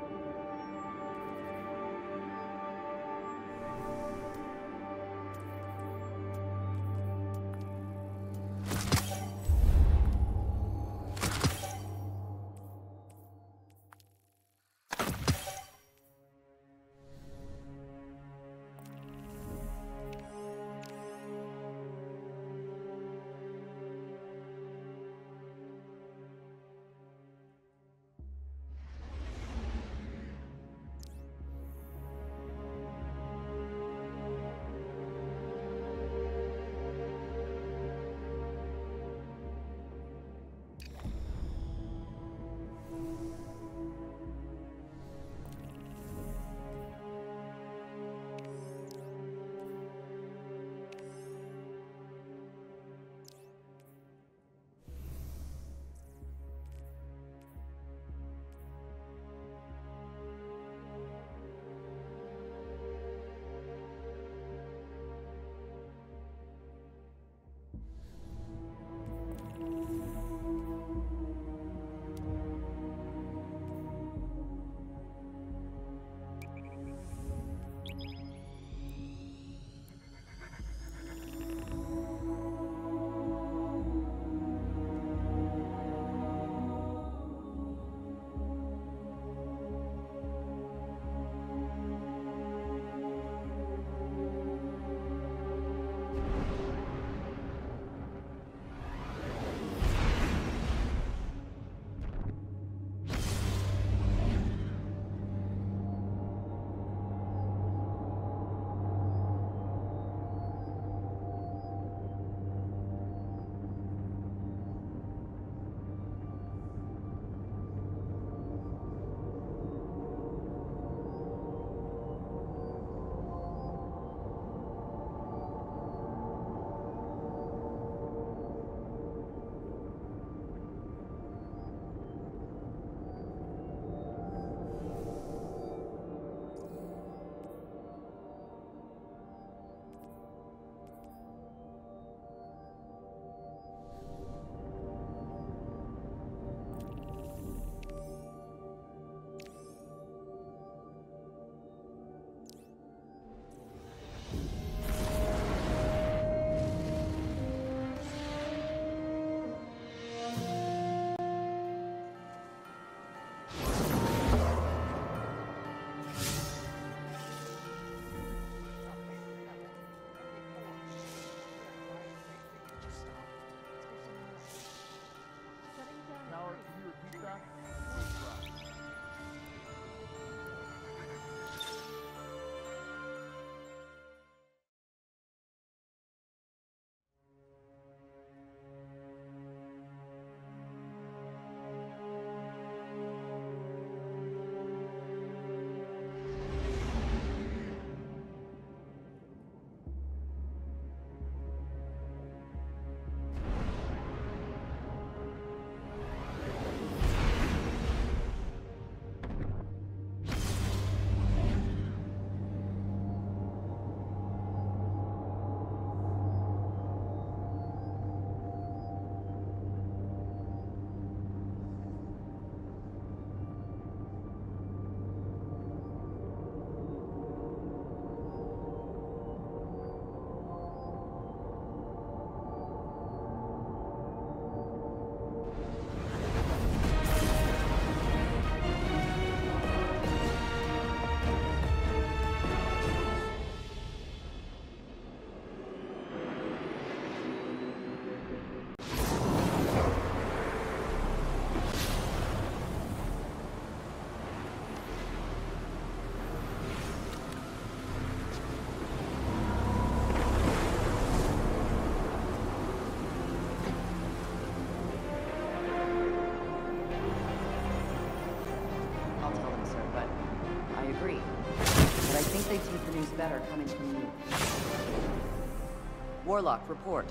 better coming from you. Warlock, report.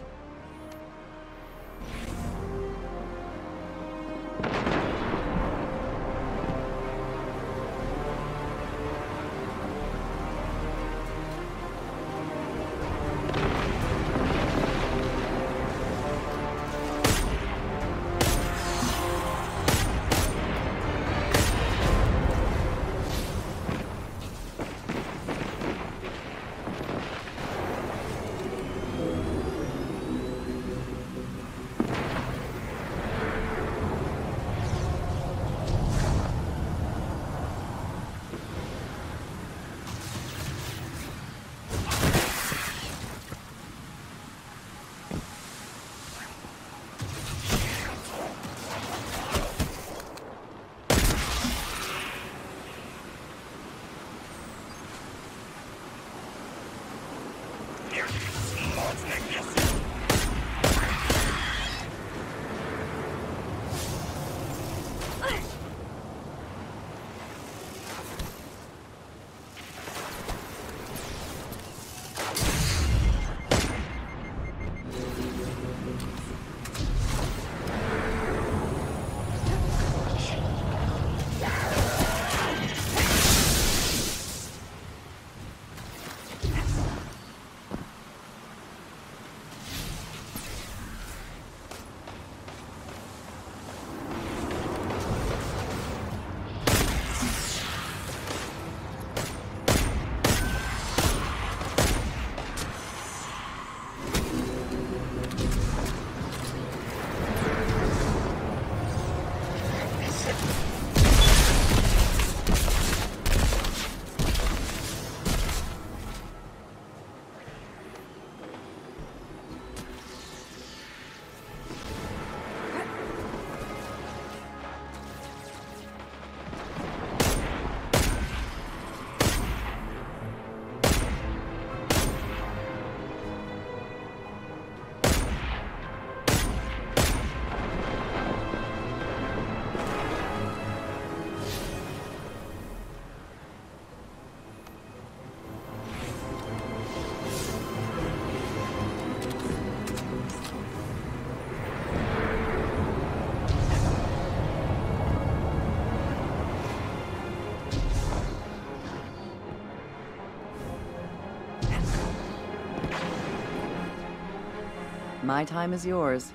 My time is yours.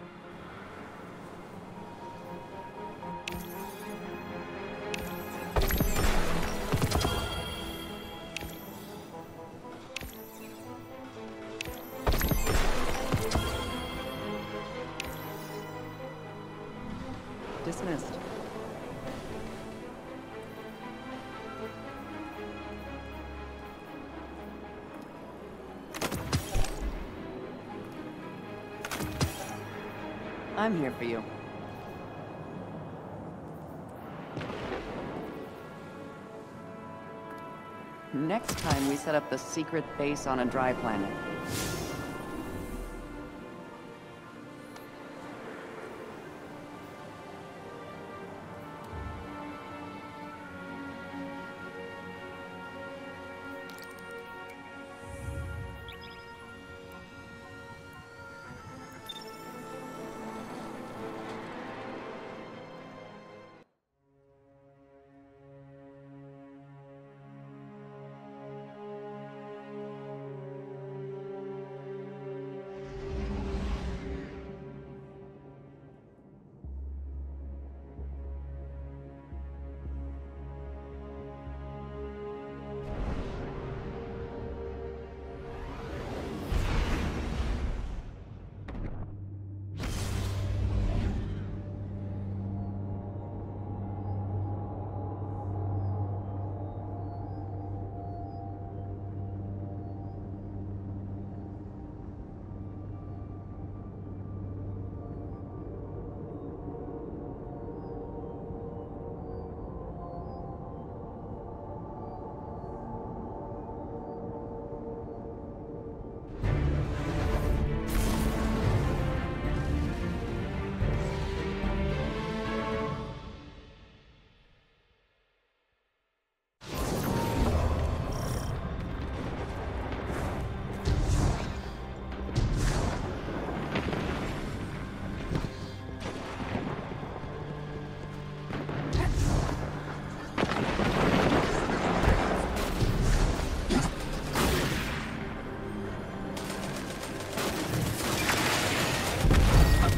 Dismissed. I'm here for you. Next time we set up the secret base on a dry planet.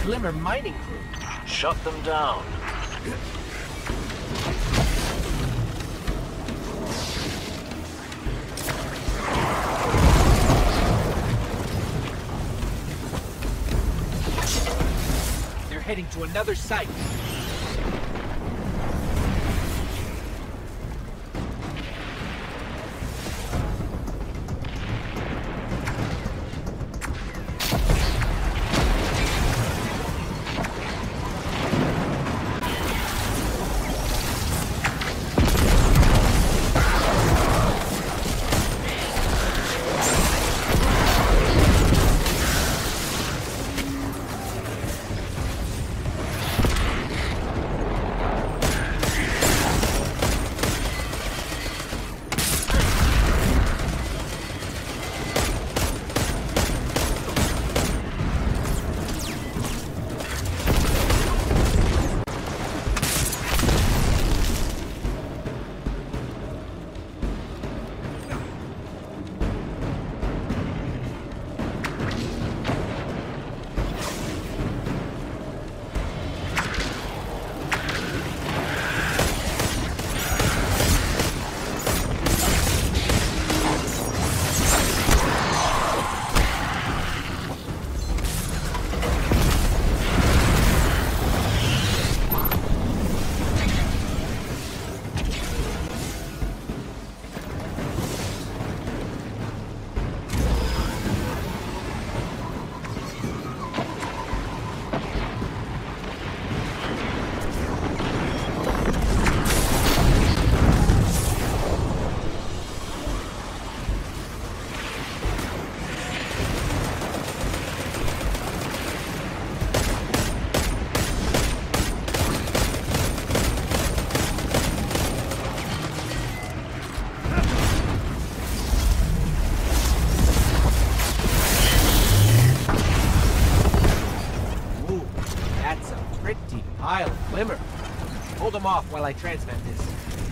Glimmer mining crew. Shut them down. They're heading to another site. Glimmer. Hold them off while I transmit this.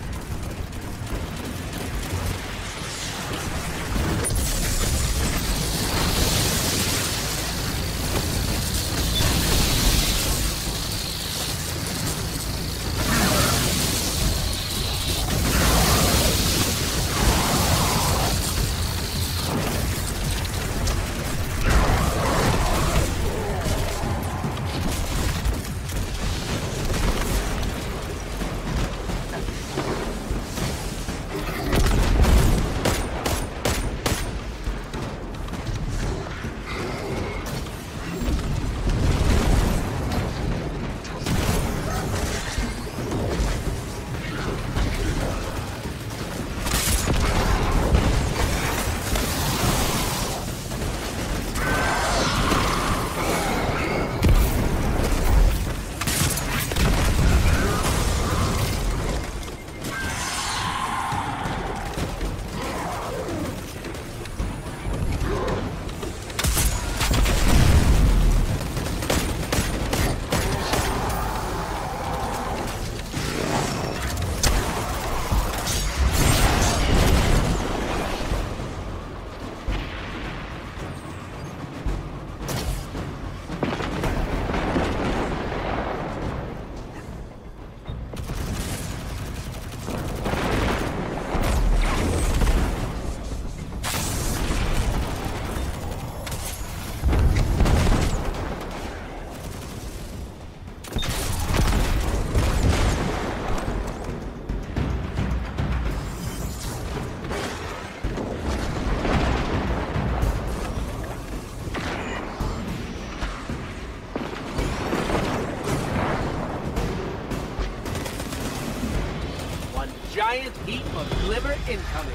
Giant heap of glimmer incoming.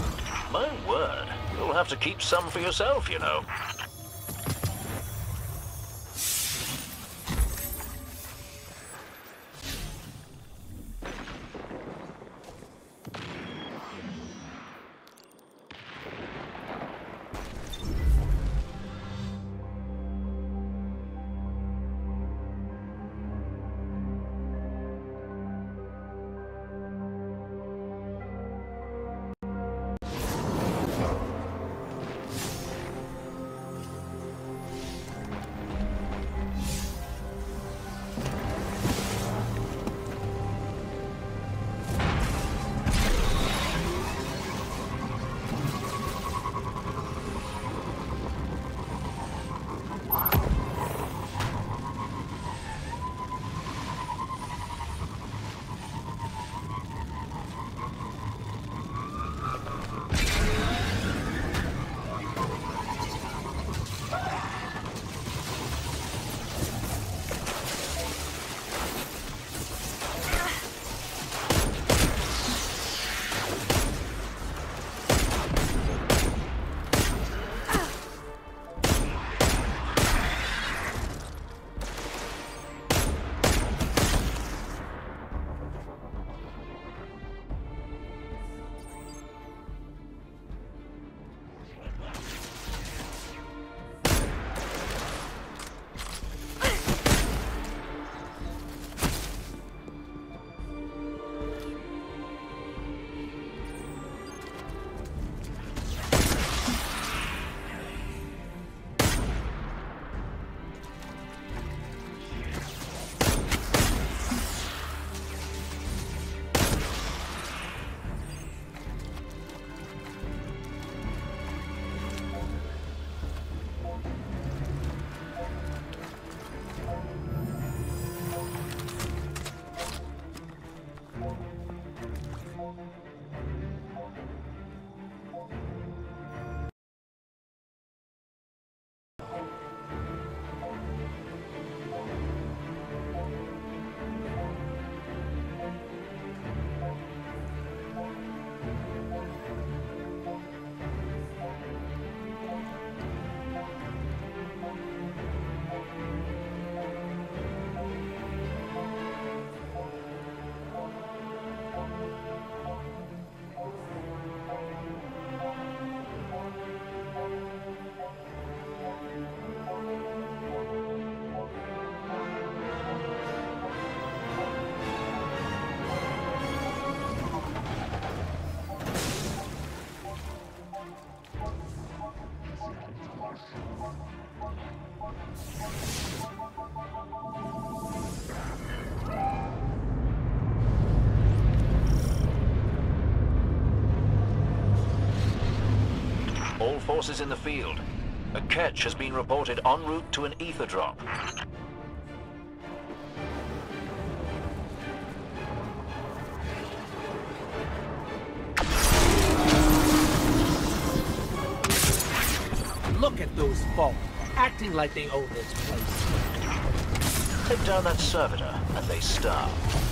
My word. You'll have to keep some for yourself, you know. all forces in the field. A catch has been reported en route to an ether drop. Look at those folk, acting like they own this place. Take down that servitor, and they starve.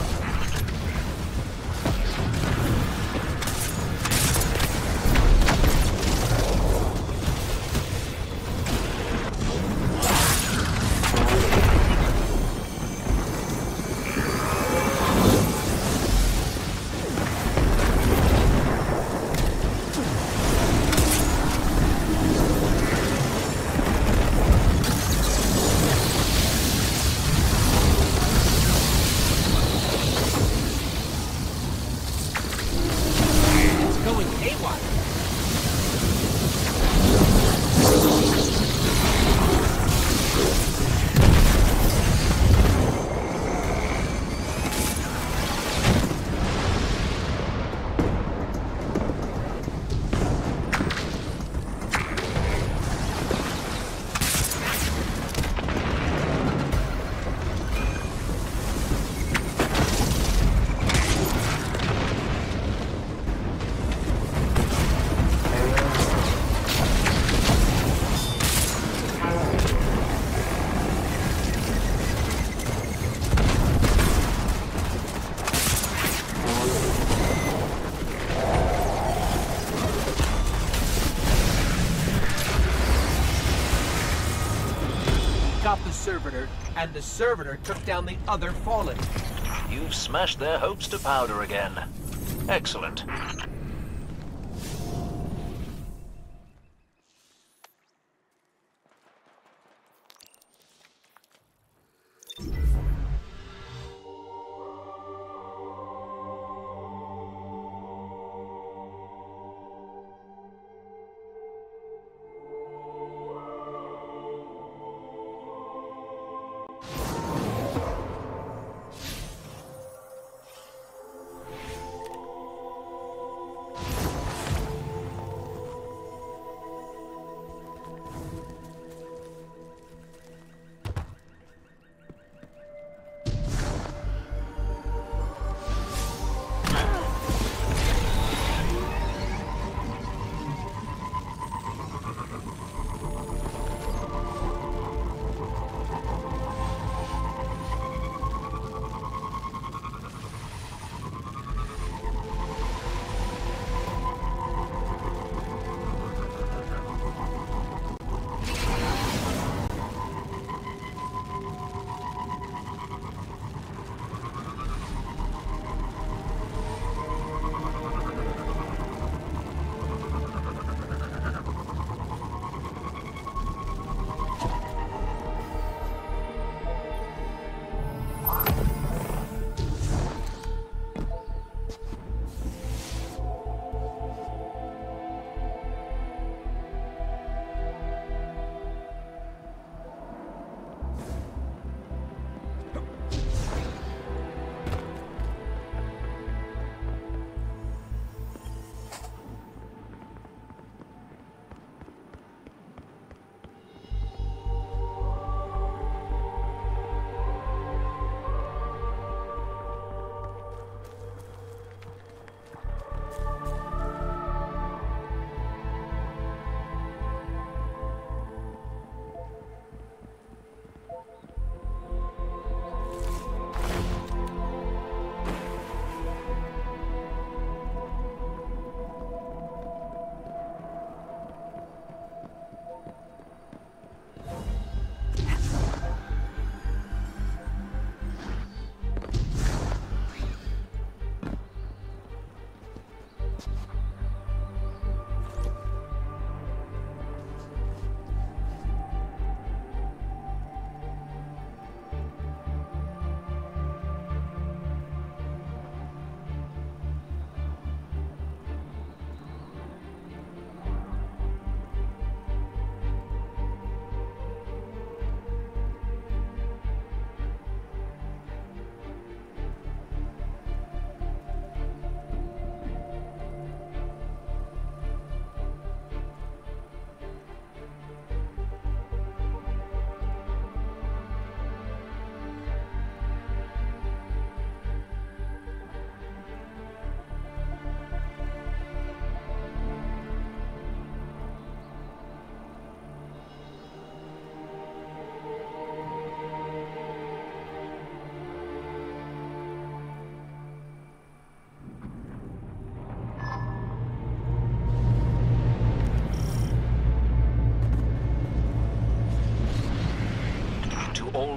Got the servitor, and the servitor took down the other Fallen. You've smashed their hopes to powder again. Excellent.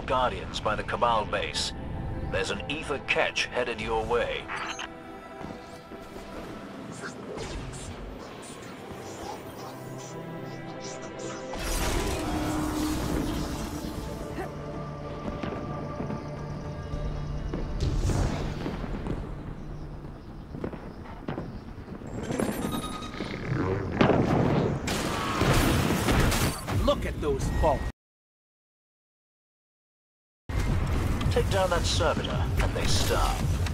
Guardians by the Cabal base. There's an ether catch headed your way. Look at those bolts. Take down that servitor, and they stop.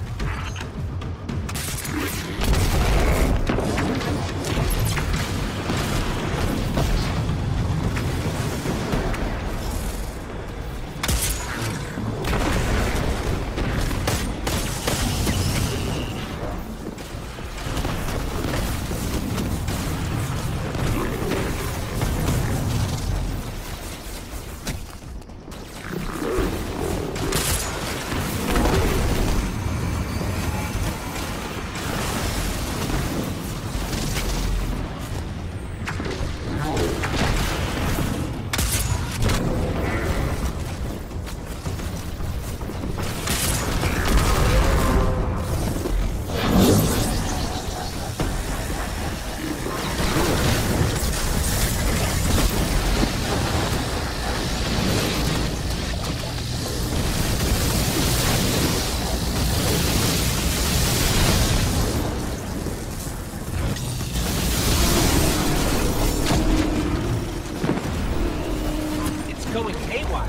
Going haywire.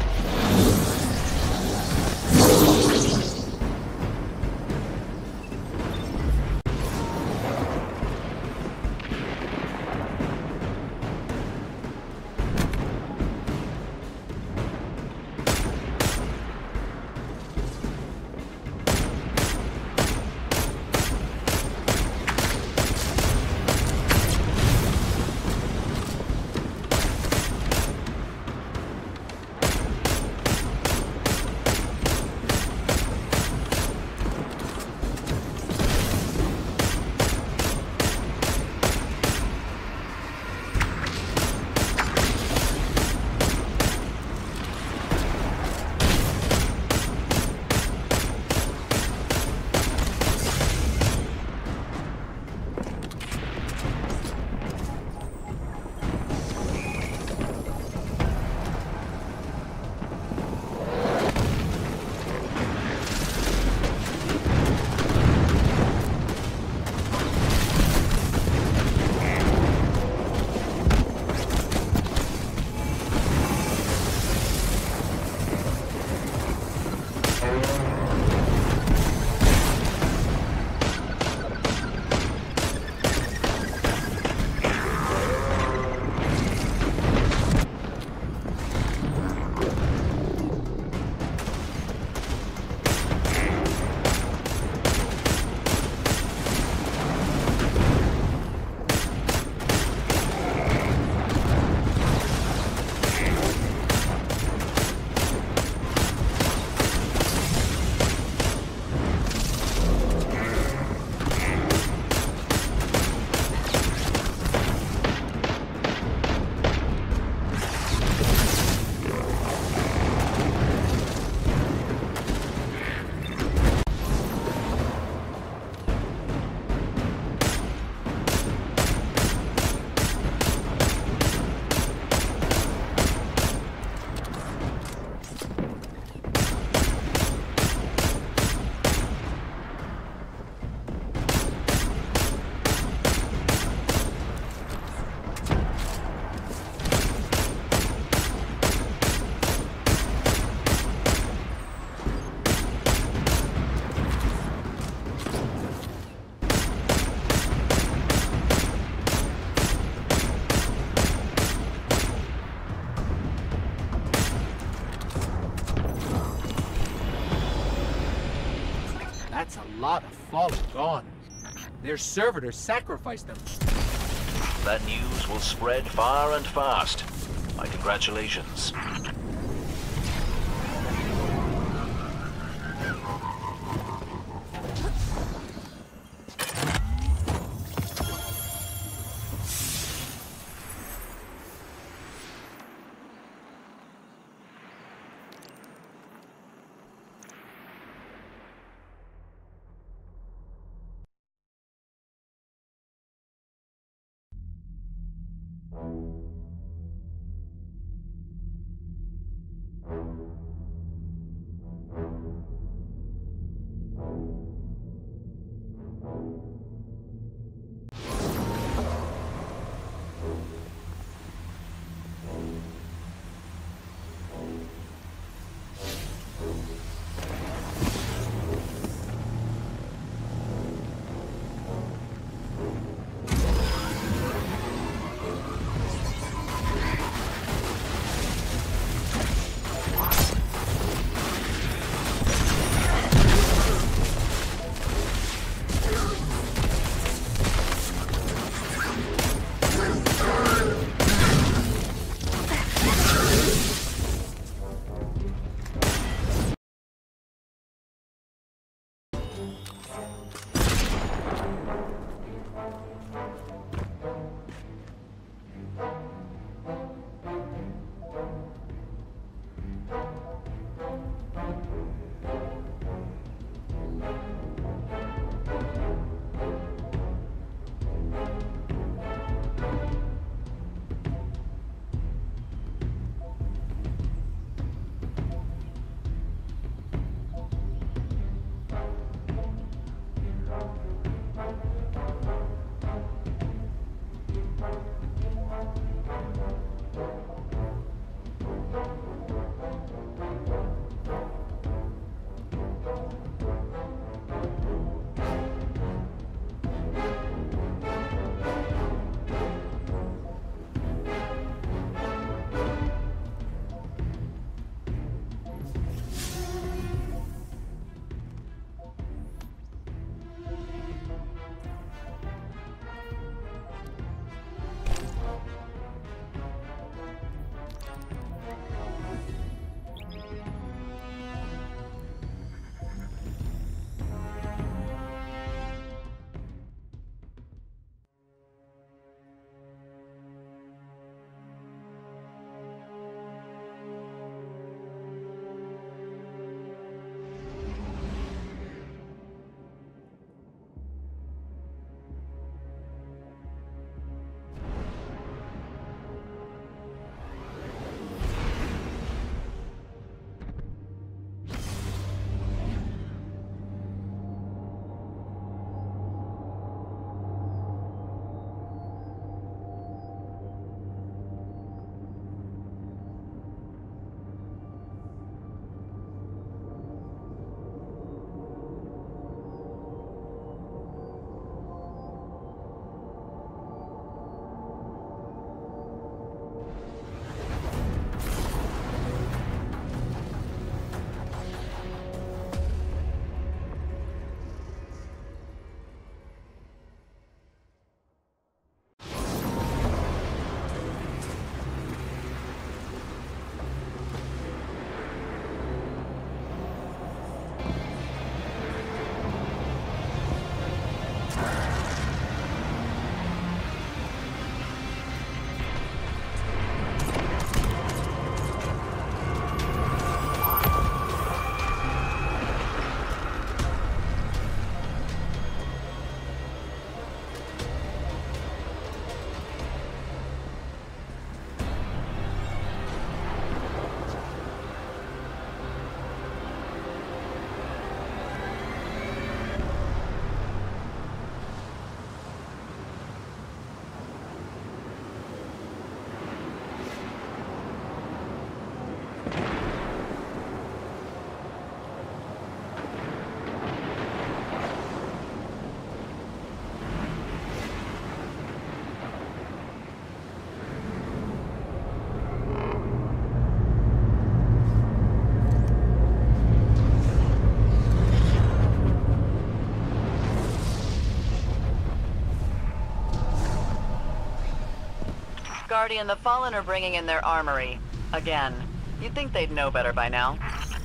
That's a lot of fallen gone. Their servitors sacrificed them. That news will spread far and fast. My congratulations. Guardian, the Fallen are bringing in their armory. Again. You'd think they'd know better by now.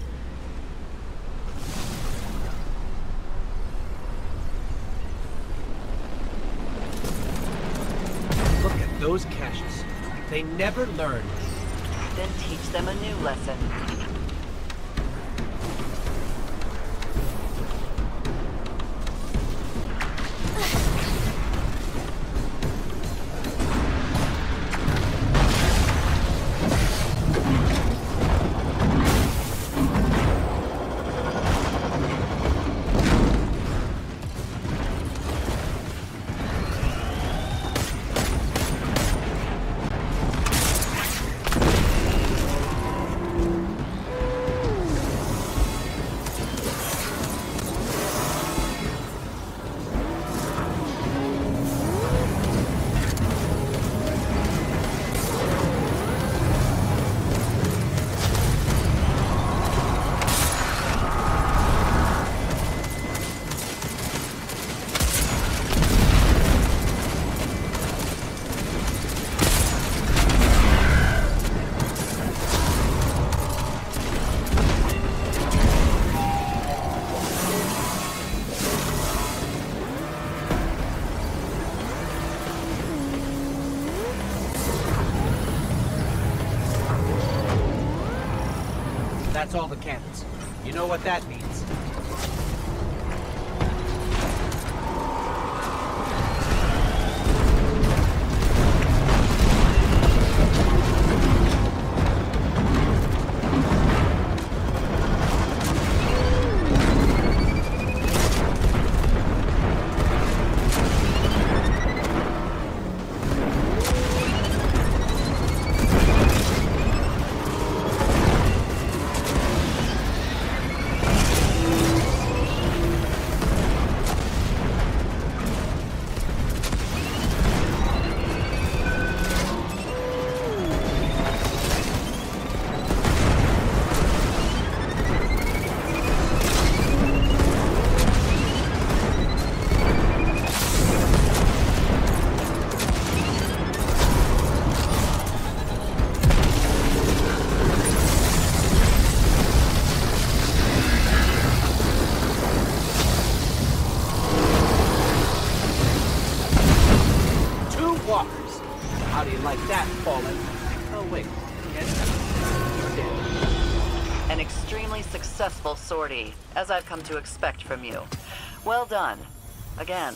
Look at those caches. They never learn. Then teach them a new lesson. That's all the cannons. You know what that means. How do you like that, Fallen? Oh, wait. You're dead. An extremely successful sortie, as I've come to expect from you. Well done. Again.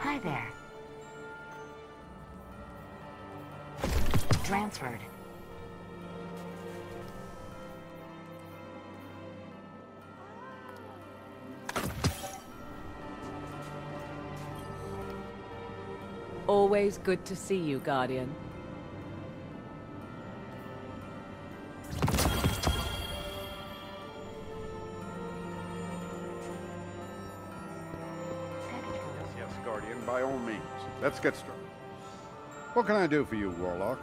Hi there. Transferred. Always good to see you, Guardian. Yes, Guardian, by all means. Let's get started. What can I do for you, Warlock?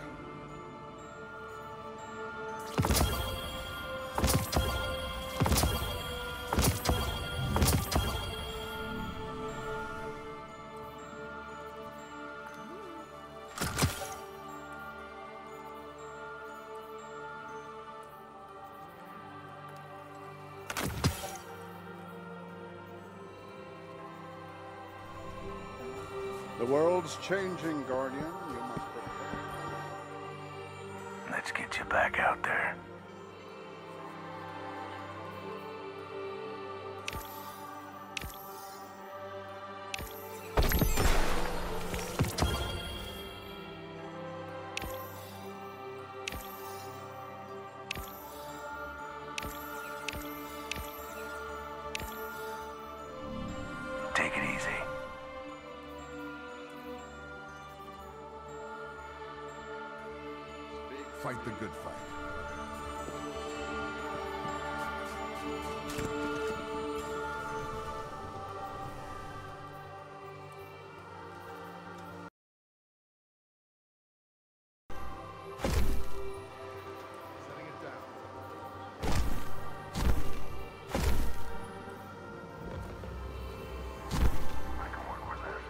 The world's changing, Guardian. You must prepare. Let's get you back out there. Take it easy. Fight the good fight. Setting it down. I can work with this.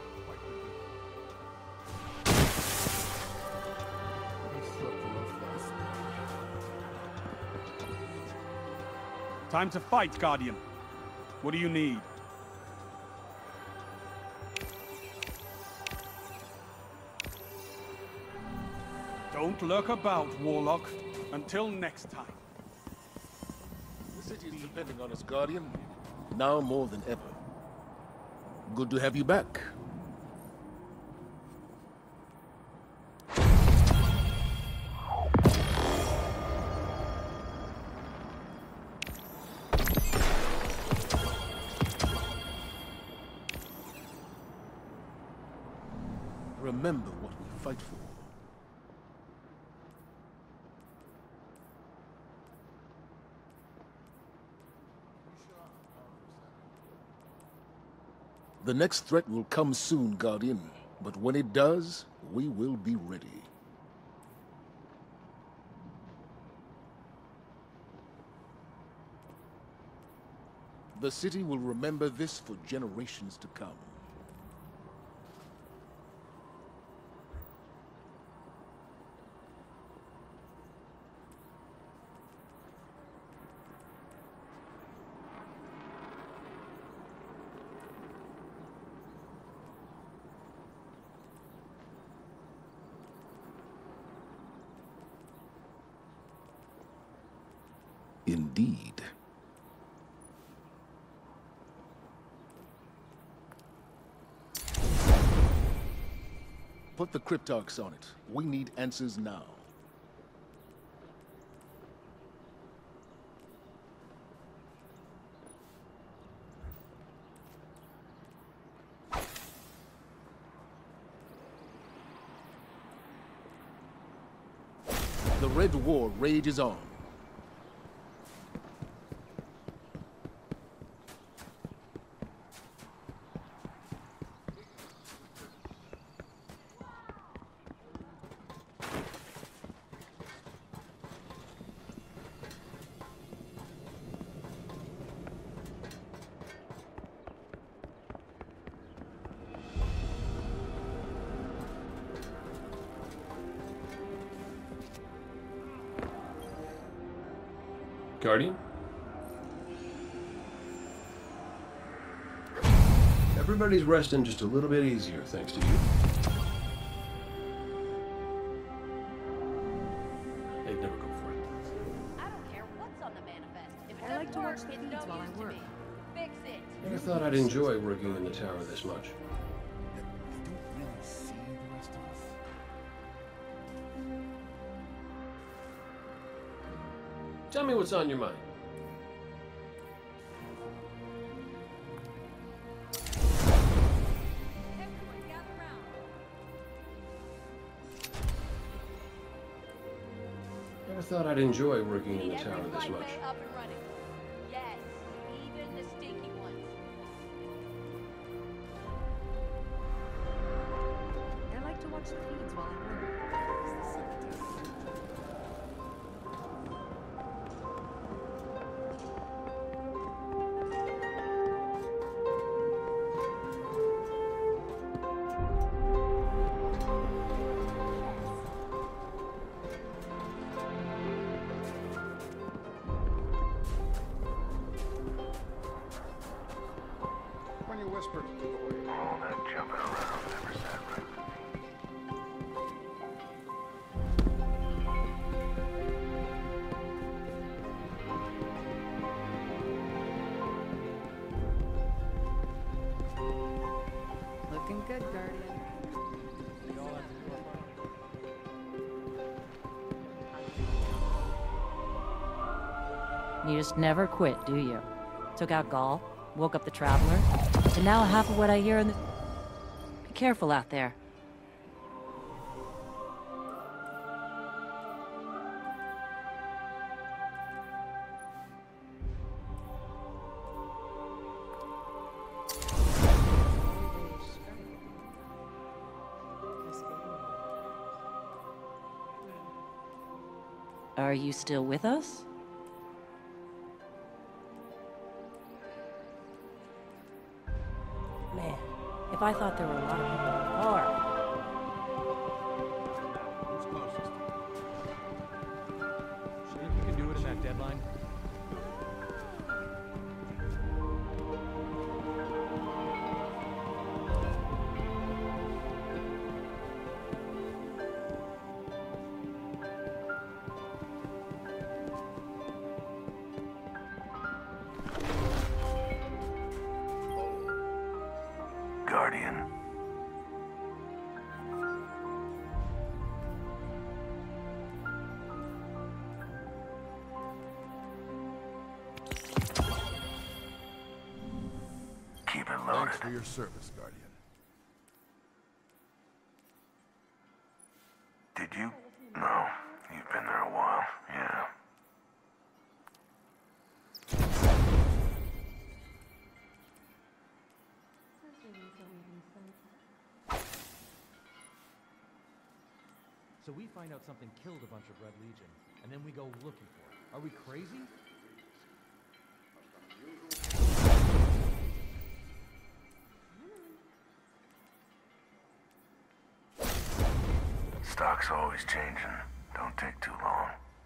Time to fight, Guardian. What do you need? Don't lurk about, Warlock. Until next time. The city is depending on us, Guardian. Now more than ever. Good to have you back. Remember what we fight for. The next threat will come soon, Guardian. But when it does, we will be ready. The city will remember this for generations to come. Indeed. Put the Cryptarchs on it. We need answers now. The Red War rages on. Guardian? Everybody's resting just a little bit easier, thanks to you. They'd never go for it. I don't care what's on the manifest. If it I like doesn't to work, watch the it's feeds no while I use to work. me. Fix it. Never thought I'd enjoy working in the tower this much. rest of us. Tell me what's on your mind. Everyone gather round. Never thought I'd enjoy working in Need the tower every this flight much. way up and running. Yes, even the stinky ones. I like to watch the feeds while I work. It's the secretary. When you whisper to the boy, all that jumping around never sat right with me. Looking good, Guardian. You just never quit, do you? Took out Gaul, woke up the Traveler, and now half of what I hear in the... Be careful out there. Are you still with us? Man, if I thought there were a lot of people before. Who's closest? Think you can do it in that deadline? Guardian. Keep it loaded. Thanks for your service, Guardian. Did you? No. You've been there a while. Yeah. So we find out something killed a bunch of Red Legion, and then we go looking for it. Are we crazy? Stock's always changing. Don't take too long.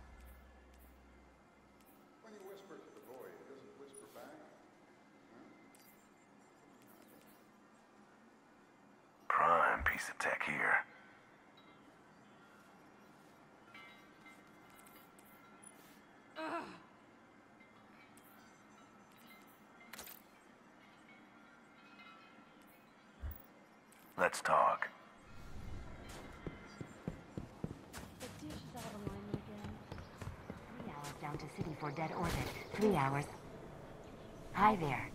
When you whisper to the boy, he doesn't whisper back. Prime piece of tech here. Let's talk. The dish is out of alignment again. Three hours down to City for dead orbit. Three hours. Hi there.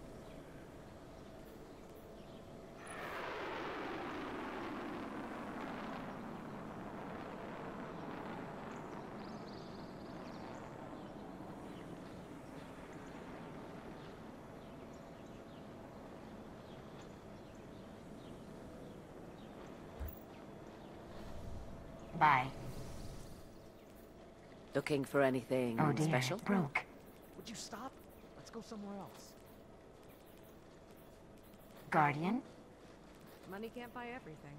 Bye. Looking for anything Oh dear, special? it broke. Would you stop? Let's go somewhere else. Guardian? Money can't buy everything.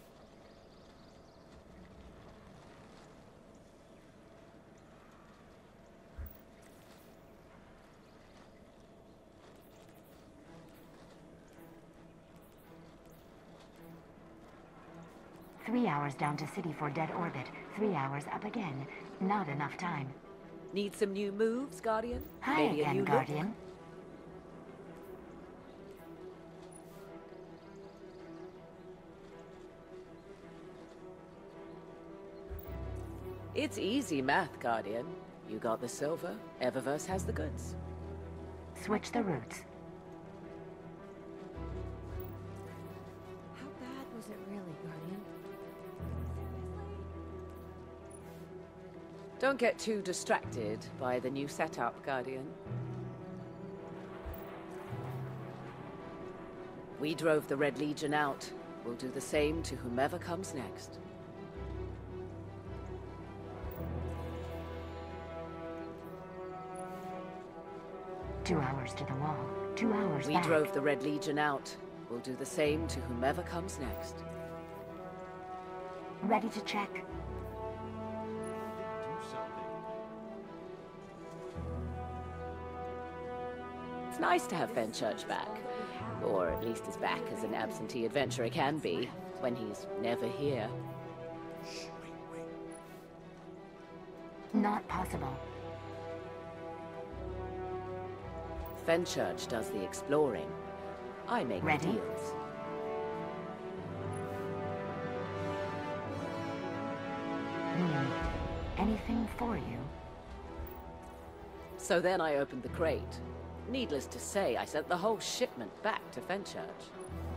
Three hours down to City for dead orbit. Three hours up again. Not enough time. Need some new moves, Guardian? Hi Maybe a again, new look? Guardian. It's easy math, Guardian. You got the silver, Eververse has the goods. Switch the routes. How bad was it really, Guardian? Don't get too distracted by the new setup, Guardian. We drove the Red Legion out. We'll do the same to whomever comes next. Two hours to the wall. Two hours We back. drove the Red Legion out. We'll do the same to whomever comes next. Ready to check. It's nice to have Fenchurch back. Or at least as back as an absentee adventurer can be, when he's never here. Not possible. Fenchurch does the exploring. I make Ready? the deals. Hmm. Anything for you? So then I opened the crate. Needless to say, I sent the whole shipment back to Fenchurch.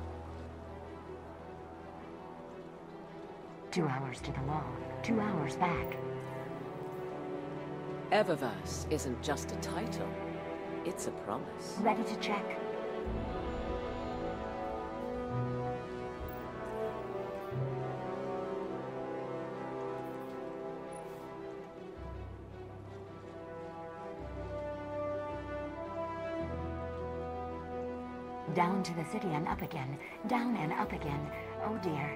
Two hours to the wall. Two hours back. Eververse isn't just a title. It's a promise. Ready to check. Down to the city and up again. Down and up again. Oh dear.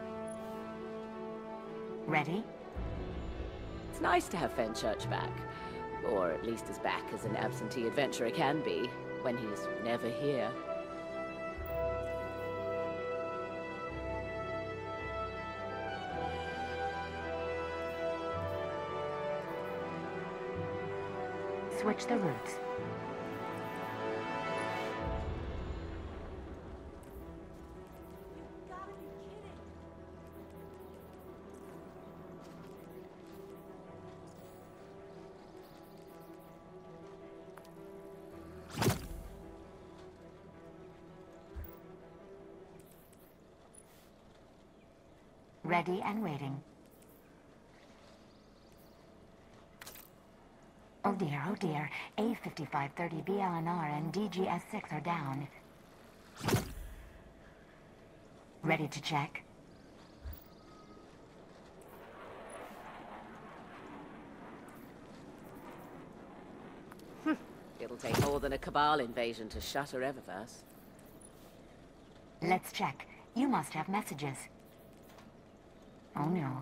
Ready? It's nice to have Fenchurch back. Or at least as back as an absentee adventurer can be, when he's never here. Switch the routes. Ready and waiting. Oh dear, oh dear. A fifty-five thirty B L N R and D G S six are down. Ready to check. It'll take more than a Cabal invasion to shatter Eververse. Let's check. You must have messages. Oh no.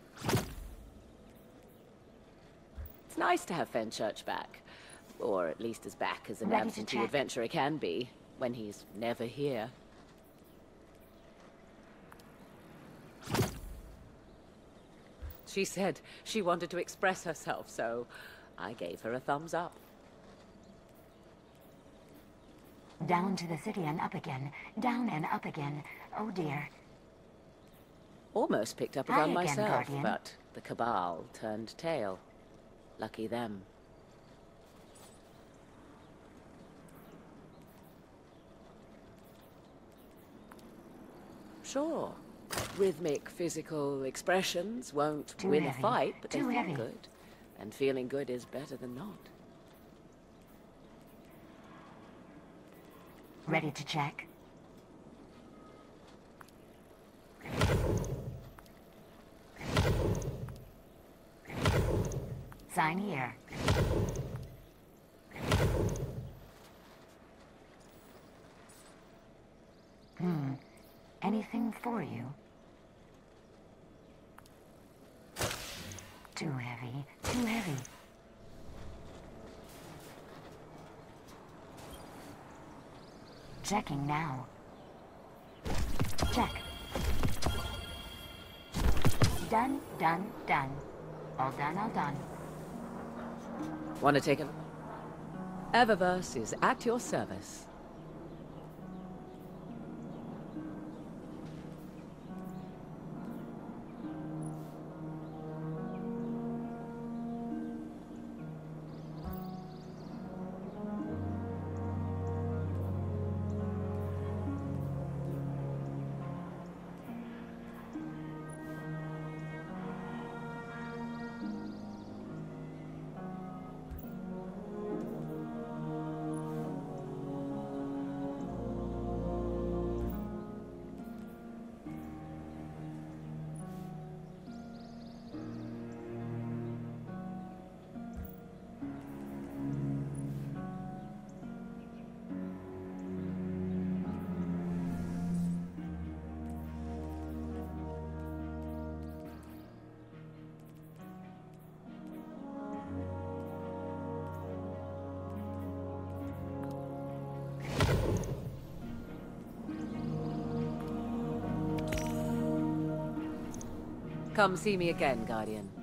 It's nice to have Fenchurch back. Or at least as back as an Ready to absentee check. adventurer can be, when he's never here. She said she wanted to express herself, so I gave her a thumbs up. Down to the city and up again. Down and up again. Oh dear. Almost picked up a Hi gun again, myself, Guardian. but the Cabal turned tail. Lucky them. Sure, rhythmic physical expressions won't Too win heavy. a fight, but they Too feel heavy. good. And feeling good is better than not. Ready to check. Sign here. Hmm. Anything for you? Too heavy. Too heavy. Checking now. Check. Done, done, done. All done, all done. Want to take a... Eververse is at your service. Come see me again, Guardian.